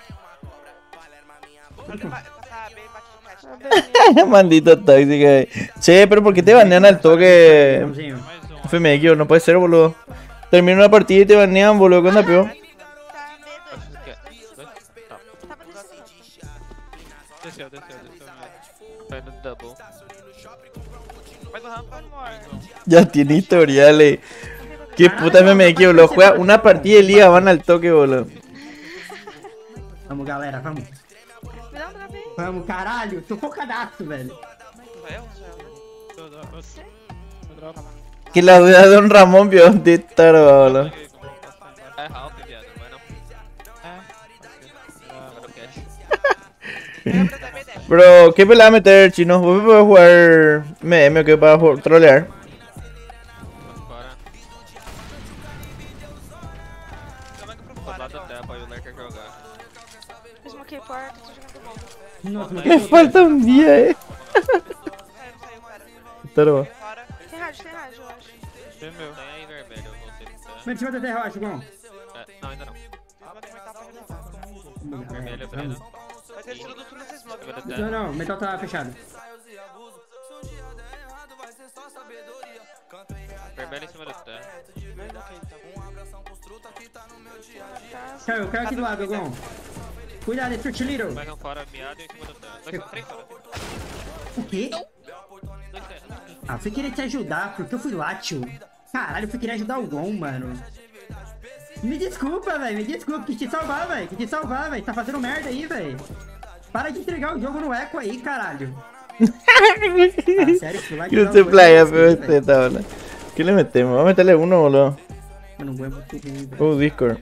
Maldito tóxico. Che, pero ¿por qué te banean al toque? FMX, no puede ser, boludo. Termina una partida y te banean, boludo. ¿Qué onda, peor? Desceu. Vai no double. Ya tiene historiales. Qué puta FMX, boludo. Juega una partida de liga, van al toque, boludo. Vamos, galera, vamos. Me dá um drop aí. Vamos, caralho. Tô focadaço, velho. Que la duda de Don Ramón vio un títaro, boludo. Bro, ¿qué pelea meter, chino? ¿Vos podés jugar MM o qué para trolear? Smoquei porta, tô jogando bomba. Me falta un día, Taro. Tem rádio, eu acho. Tem meu. Tem aí vermelho, não sei se Mas em cima da terra, acho, bom. Não, ainda não. Vermelho, vermelho. Vai ter tiro do turno sem smoke. Não, o metal tá fechado. Vermelho em cima do terra. Caiu aqui do lado, Gon. Cuidado, é Turtiliro. Vai fora, miado e em cima do terra. 3 fora. O quê? Ah, eu fui querer te ajudar, porque eu fui lá, tio. Caralho, eu fui querer ajudar o Gon, mano. Me desculpa, velho, me desculpa, quis te salvar, velho. Quis te salvar, velho. Tá fazendo merda aí, velho. Para de entregar o jogo no eco aí, caralho. Ah, sério, fui lá Que no se playa, pero tá, boludo. ¿Qué le metemos? Vamos a meterle uno, boludo. Mano, um muito ruim, velho. Oh, Discord.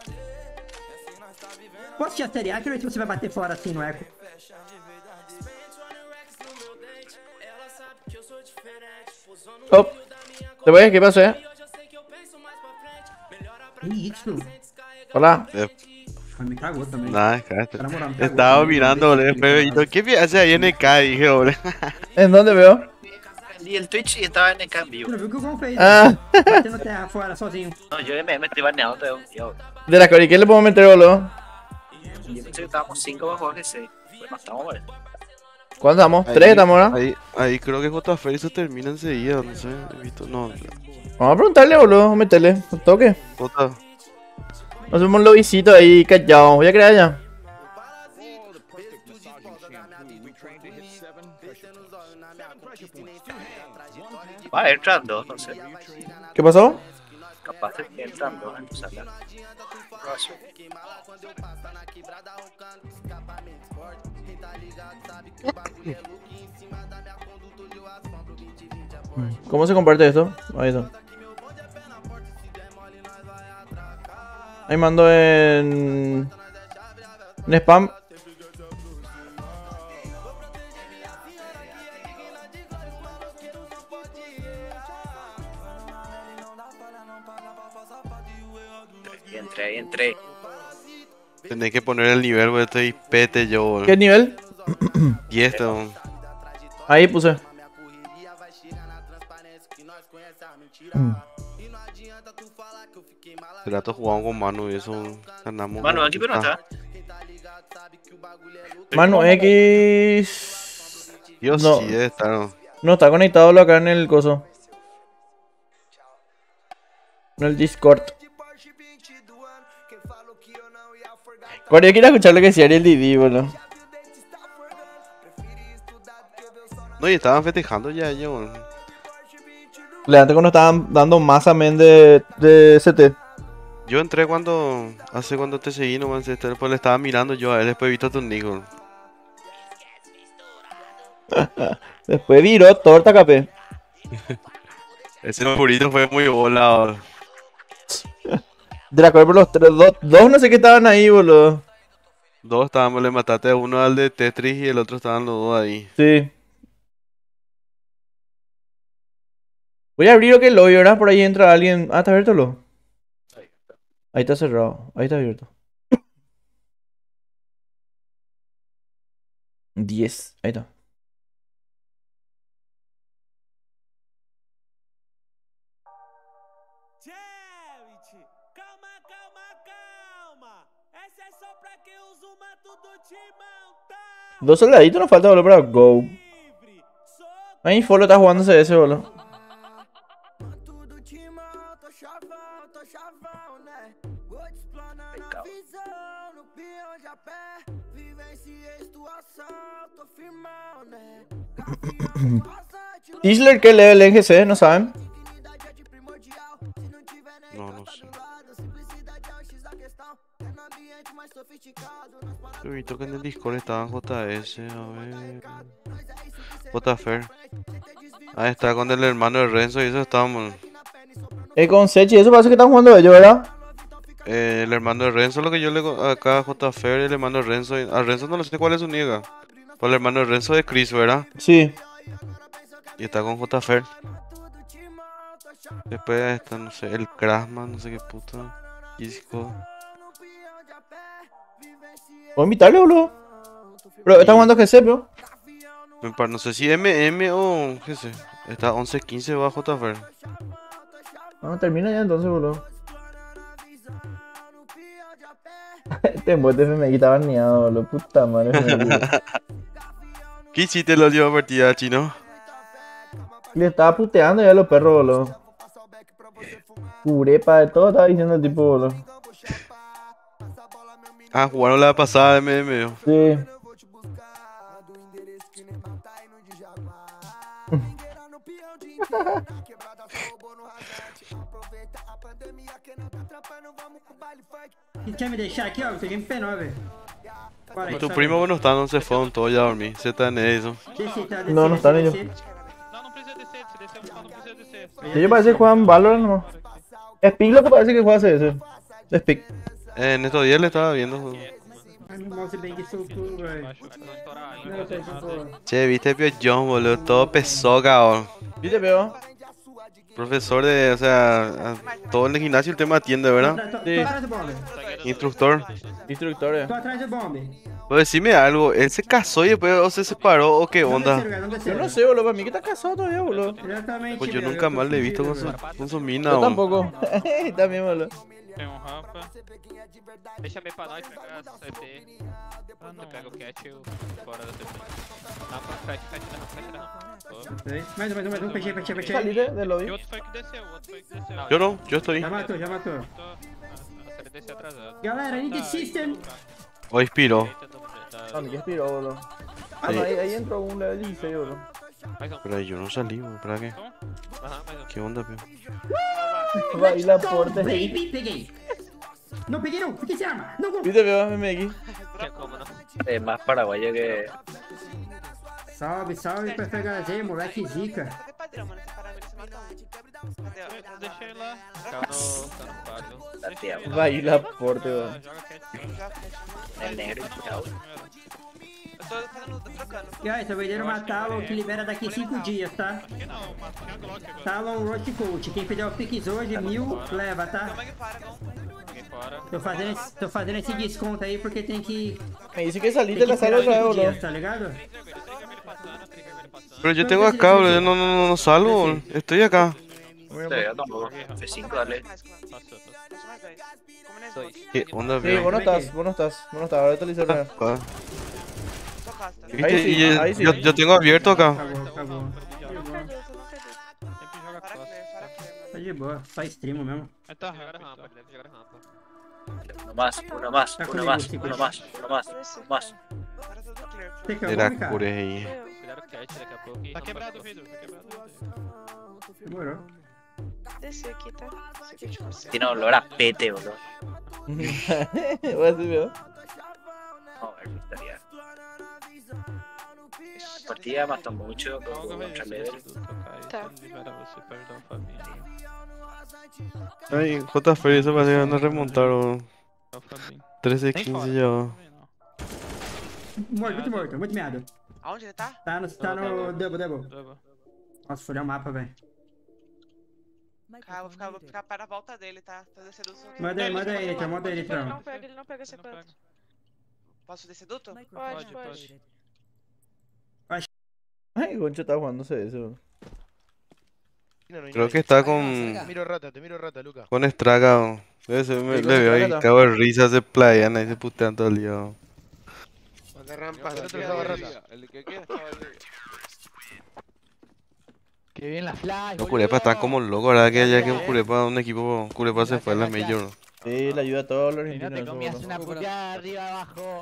Posso te ateriar? Quero ver se você vai bater fora assim no eco. Oh, ¿te ves? ¿Qué pasó, Que isso? Hola. Me cagou também. Nada, cara. Na moral, me cagou. Estaba mirando, boludo. ¿Qué hace ahí en NK? Dije, boludo. ¿En dónde veo? Y el Twitch y estaba en NK en vivo. Não viu o que o Gon fez? Ah. Batendo terra fora sozinho. No, yo me estoy baneado yo. De la Cori, ¿qué le puedo meter, boludo? Yo pensé que estábamos 5 bajo que 6. Pues no estamos, boludo. ¿Cuántos estamos? 3 estamos, ¿no? Ahí creo que JFR se termina enseguida, no sé. He visto, no. Vamos a preguntarle, boludo. Vamos a meterle. ¿Un toque? Jota. Hacemos un lobbycito ahí callado. Voy a crear ya. Va entrando, no sé. ¿Qué pasó? Capaz de que entrando, entonces acá. ¿Cómo se comparte esto? Ahí está. Ahí mando en spam. Entré. Tenés que poner el nivel, boludo. Estoy pete yo, boludo. ¿Qué nivel? Y esto. Ahí puse. El rato jugamos con Manu y eso ganamos. Manu, aquí pero no está. Manu X. Dios, no, sí, debe estar. No está conectado acá en el coso. En el Discord. Bueno, yo quiero escuchar lo que decía Ariel Didi, boludo. No, y estaban festejando ya ellos, boludo. Antes cuando estaban dando más amén de CT. Yo entré cuando te seguí nomás, pues le estaba mirando yo a él, después he visto a tu Nico. Después viró torta, capé. Ese purito fue muy volado. De la cual por los tres, dos no sé qué estaban ahí, boludo. Dos estábamos, le mataste a uno al de Tetris y el otro estaban los dos ahí. Sí. Voy a abrir lo que el lobby, ¿verdad? Por ahí entra alguien. Ah, está abierto lo. Ahí está cerrado. Ahí está abierto. 10. Ahí está. Dos soldaditos nos falta, boludo, para go. Ahí Folo está jugándose ese, boludo. Isler, ¿qué level en GC? ¿No saben? No sé. He visto que en el Discord estaban JS, a ver. JFer. Ahí está con el hermano de Renzo y eso estábamos. Con Sechi, eso parece que están jugando ellos, ¿verdad? El hermano de Renzo, lo que yo le acá a JFer, el hermano de Renzo. A Renzo no sé cuál es su niega. Por el hermano de Renzo de Chris, ¿verdad? Sí. Y está con JFer. Después está, no sé, el Crashman, no sé qué puta. Disco. Voy a invitarle, boludo. Pero está jugando GC, bro. No sé si MM o qué sé. Está 11-15 va JFer. Termina ya entonces, boludo. Este embote me quita baneado, boludo. Puta madre. ¿Qué hiciste la última partida, chino? Le estaba puteando ya a los perros, boludo. Curepa de todo estaba diciendo el tipo, boludo. Ah, jugaron la pasada de MM. Sí. Quer me deixar aqui, ó? Eu peguei MP9. Y tu primo no está, no se fue, todo ya a dormir. Se está en eso. No están ellos. Ellos parece que juegan Valorant, no. Speak lo que parece que juega CS. Speak. En estos días le estaba viendo. Che, viste Pio John, boludo, todo pesó, cabrón. ¿Viste Pio? Profesor de, o sea, todo en el gimnasio el tema atiende, ¿verdad? Sí. Instructor. Instructor, Tô atrás do bombe. Pues decime algo, ¿él se casó y después o se separó o qué onda? Yo no sé, boludo, para mí que está casado todavía, boludo. Pues yo nunca más le he visto con su mina, Yo boludo. tampoco. También, boludo. Tem rampa. Deixa bem pra nós pegar CT. Eu pego o cat e o fora da CT. Rampa, cat da rampa. Mais um, fechei. Salí de lobby. E outro foi que desceu, Yo no, yo estoy. Já matou. Ele desceu atrasado. Galera, in the system. O inspiró. No, ni que expiró, boludo. Ah, no, ahí entró un level 16, boludo. Pero ahí yo no salí, boludo, ¿para qué? ¿Qué onda, Pio? Baila porte. Peguei. Não peguei não, fiquei sem arma. Não vou. ¿Viste, Pio? MX. Es más paraguayo que. Salve pra FHZ, moleque zica. Cadê padrão, mano? Essa parada que você mata um. Cadê? Eu deixei lá. Tá no quadro. Baila porte, boludo. El negro inspirado. Eu tô trocando. E aí, seu vendeiro matar o que libera daqui 5 dias, tá? Talon Road Coach. Quem pedir o Pix hoje, 1000, leva, tá? Tô fazendo esse desconto aí porque tem que. Me dice que saliste de la sala otra vez, boludo. Tá ligado? Pero yo tengo acá, boludo, yo no salgo, boludo. Estoy acá. Sí, yo tampoco. F5, dale. ¿Qué onda, Sí, Pio? vos no estás. Ahora te lo hice otra vez. ¿Viste? Ahí sí, Y ahí sí. yo tengo abierto acá. Acabou. Tá de boa, só streamo mesmo. Tá rampa, deve jogar rampa. Uno más. Era cure aí. Cuidado o cat daqui a pouco. Tá quebrado o vidro, Demorou. Descer aqui, tá? Esse aqui é de você. Tiene olor a pete, boludo. Voy a decir, Pio. No, a ver, estaría. Partida mató mucho, contra level. Tá. Ay, JFer, eso parece que van a remontar, boludo. 13-15 ya. Muito meado. Aonde ele tá? Tá no double. Nossa, furei o mapa, velho. Cara, vou ficar para a volta dele, tá? Tô descendo o Manda aí, Litrão. Ele não pega esse canto. Posso descer duto? Pode. Ay, Goncho está jugando CS, boludo. Creo que está con. Te miro rata, Luca. Con Estraga, boludo. Le veo ahí, cago de risa, se playan ahí, se putean todo el día, boludo. El que queda estaba ahí. Que bien la flash. Los Curepa están como locos, ¿verdad? Que ya que un equipo Curepa se fue a la Major. Sí, le ayuda a todos los No te argentinos. comías una puteada arriba abajo.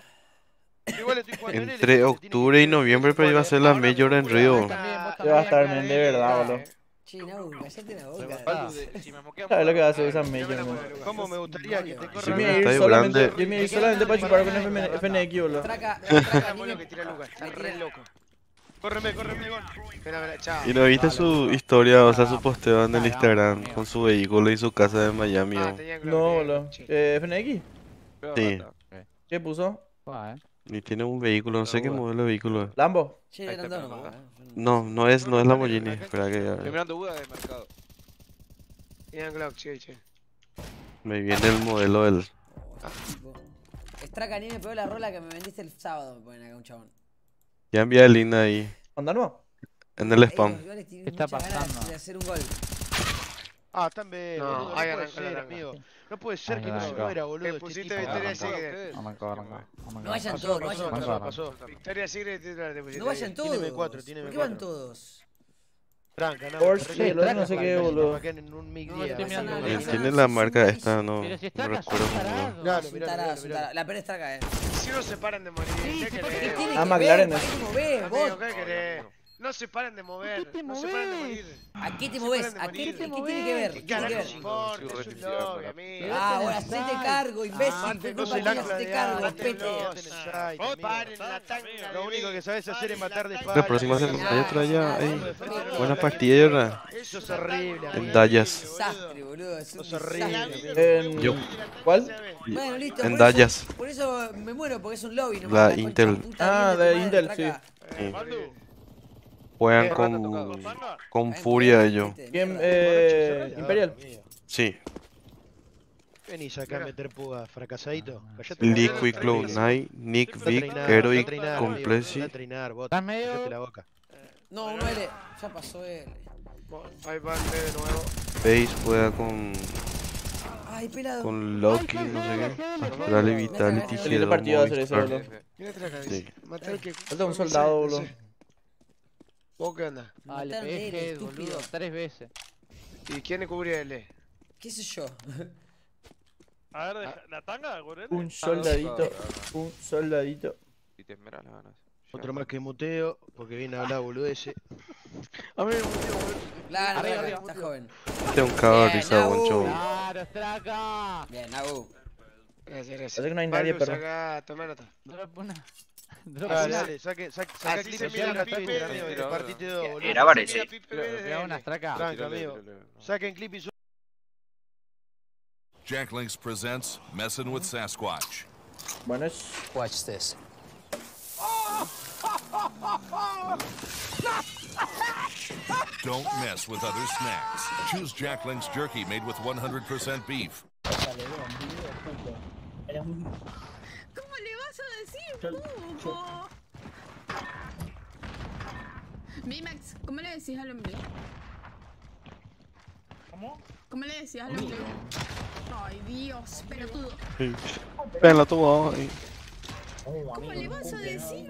Entre octubre y noviembre, pero iba a ser la Major en Río. Se va a estar bien de verdad, boludo. Che, Nau, cállate la boca. ¿Sabes lo que va a hacer esa Major, man? ¿Cómo me gustaría que te Yo corra? me iba a ir solamente para chupar con FNX, boludo. Traca, que tira Lucas, está re loco. Gol. Espera, chao. ¿Y no viste su historia, o sea, su posteo en el Instagram con su vehículo y su casa de Miami? No, boludo. ¿FNX? Sí. ¿Qué puso? Y tiene un vehículo, no sé qué modelo de vehículo es. ¿Lambo? No, no es Lamborghini. Espera que ya. Estoy mirando Buda de mercado. Tiene Glock, che. Me viene el modelo del. Straca, ni me pegó la rola que me vendiste el sábado, me ponen acá un chabón. Ya envié el link ahí. ¿Onda no? En el spam. ¿Qué está pasando? De hacer un gol. Están bien, boludo, no puede ser, amigo. No puede ser que no se muera, boludo. Pusiste Victoria Secret. No vayan todos, no vayan todos. Pasó. Victoria Secret titular te pusiste. No vayan todos. Tiene M4, tiene M4. ¿Por qué van todos? Tranca, no. Porsche, no sé qué, boludo. Tiene la marca esta, no recuerdo. Claro, mirá. La pena está acá, Si no se paran de morir, ¿qué querés? Ah, McLaren. Amigo, ¿qué querés? No se paren de mover, no se paren de morir. ¿A qué te movés? ¿A qué tiene que ver? ¿Qué carajo importa? Es un lobby, amigo. Ah, ahora hacete cargo, imbécil. No soy la hacete cargo, pete. Paren la tanga. Lo único que sabes hacer es matar de espalda. La próxima semana hay otra ya. Buena partida, ¿verdad? Eso es horrible. En Dallas. Desastre, boludo. Eso es horrible. Yo. ¿Cuál? Bueno, listo. En Dallas. Por eso me muero, porque es un lobby. La Intel. Ah, de Intel, sí. Juegan con furia ellos. ¿Quién? Imperial. Sí. Vení acá a meter puga, fracasadito. Liquid Cloud9, Nick Vic, Heroic Complexi. ¿Estás medio? Cállate la boca. No, uno L. Ya pasó L. Ahí va el de nuevo. Base juega con. Ay, pelado. Con Loki, no sé qué. Astral Vitality, Excelente partido hacer eso, boludo. Sí. Falta un soldado, boludo. ¿Vos qué onda? Ah, le pegué, boludo, 3 veces. ¿Y quién cubrió L? ¿Qué sé yo? A ver, la tanga, gorete. Un soldadito, un soldadito. Y te esmeras las ganas. Otro más que muteo, porque viene a hablar boludeces. A mí me muteo, Claro, está joven. Este es un cago de risa, Goncho. ¡Claro, Straca! Bien, Nagu. Gracias. Parece que no hay nadie, pero. Saca, toma nota. Dale, saca clip y mira Twitter, amigo, y te partiste dos, boludo. Era parece. Pega una Straca. Tranca, amigo. Saquen clip y Jack Links presents Messin' with Sasquatch. Buenas. Watch this. Don't mess with other snacks. Choose Jack Link's jerky made with 100% beef. ¿Cómo le vas a decir, Pupo? Mimax, ¿cómo le decís al ombligo? ¿Cómo? ¿Cómo le decís al ombligo? Ay, Dios, pelotudo. Ven la tuvo ahí. ¿Cómo le vas a decir?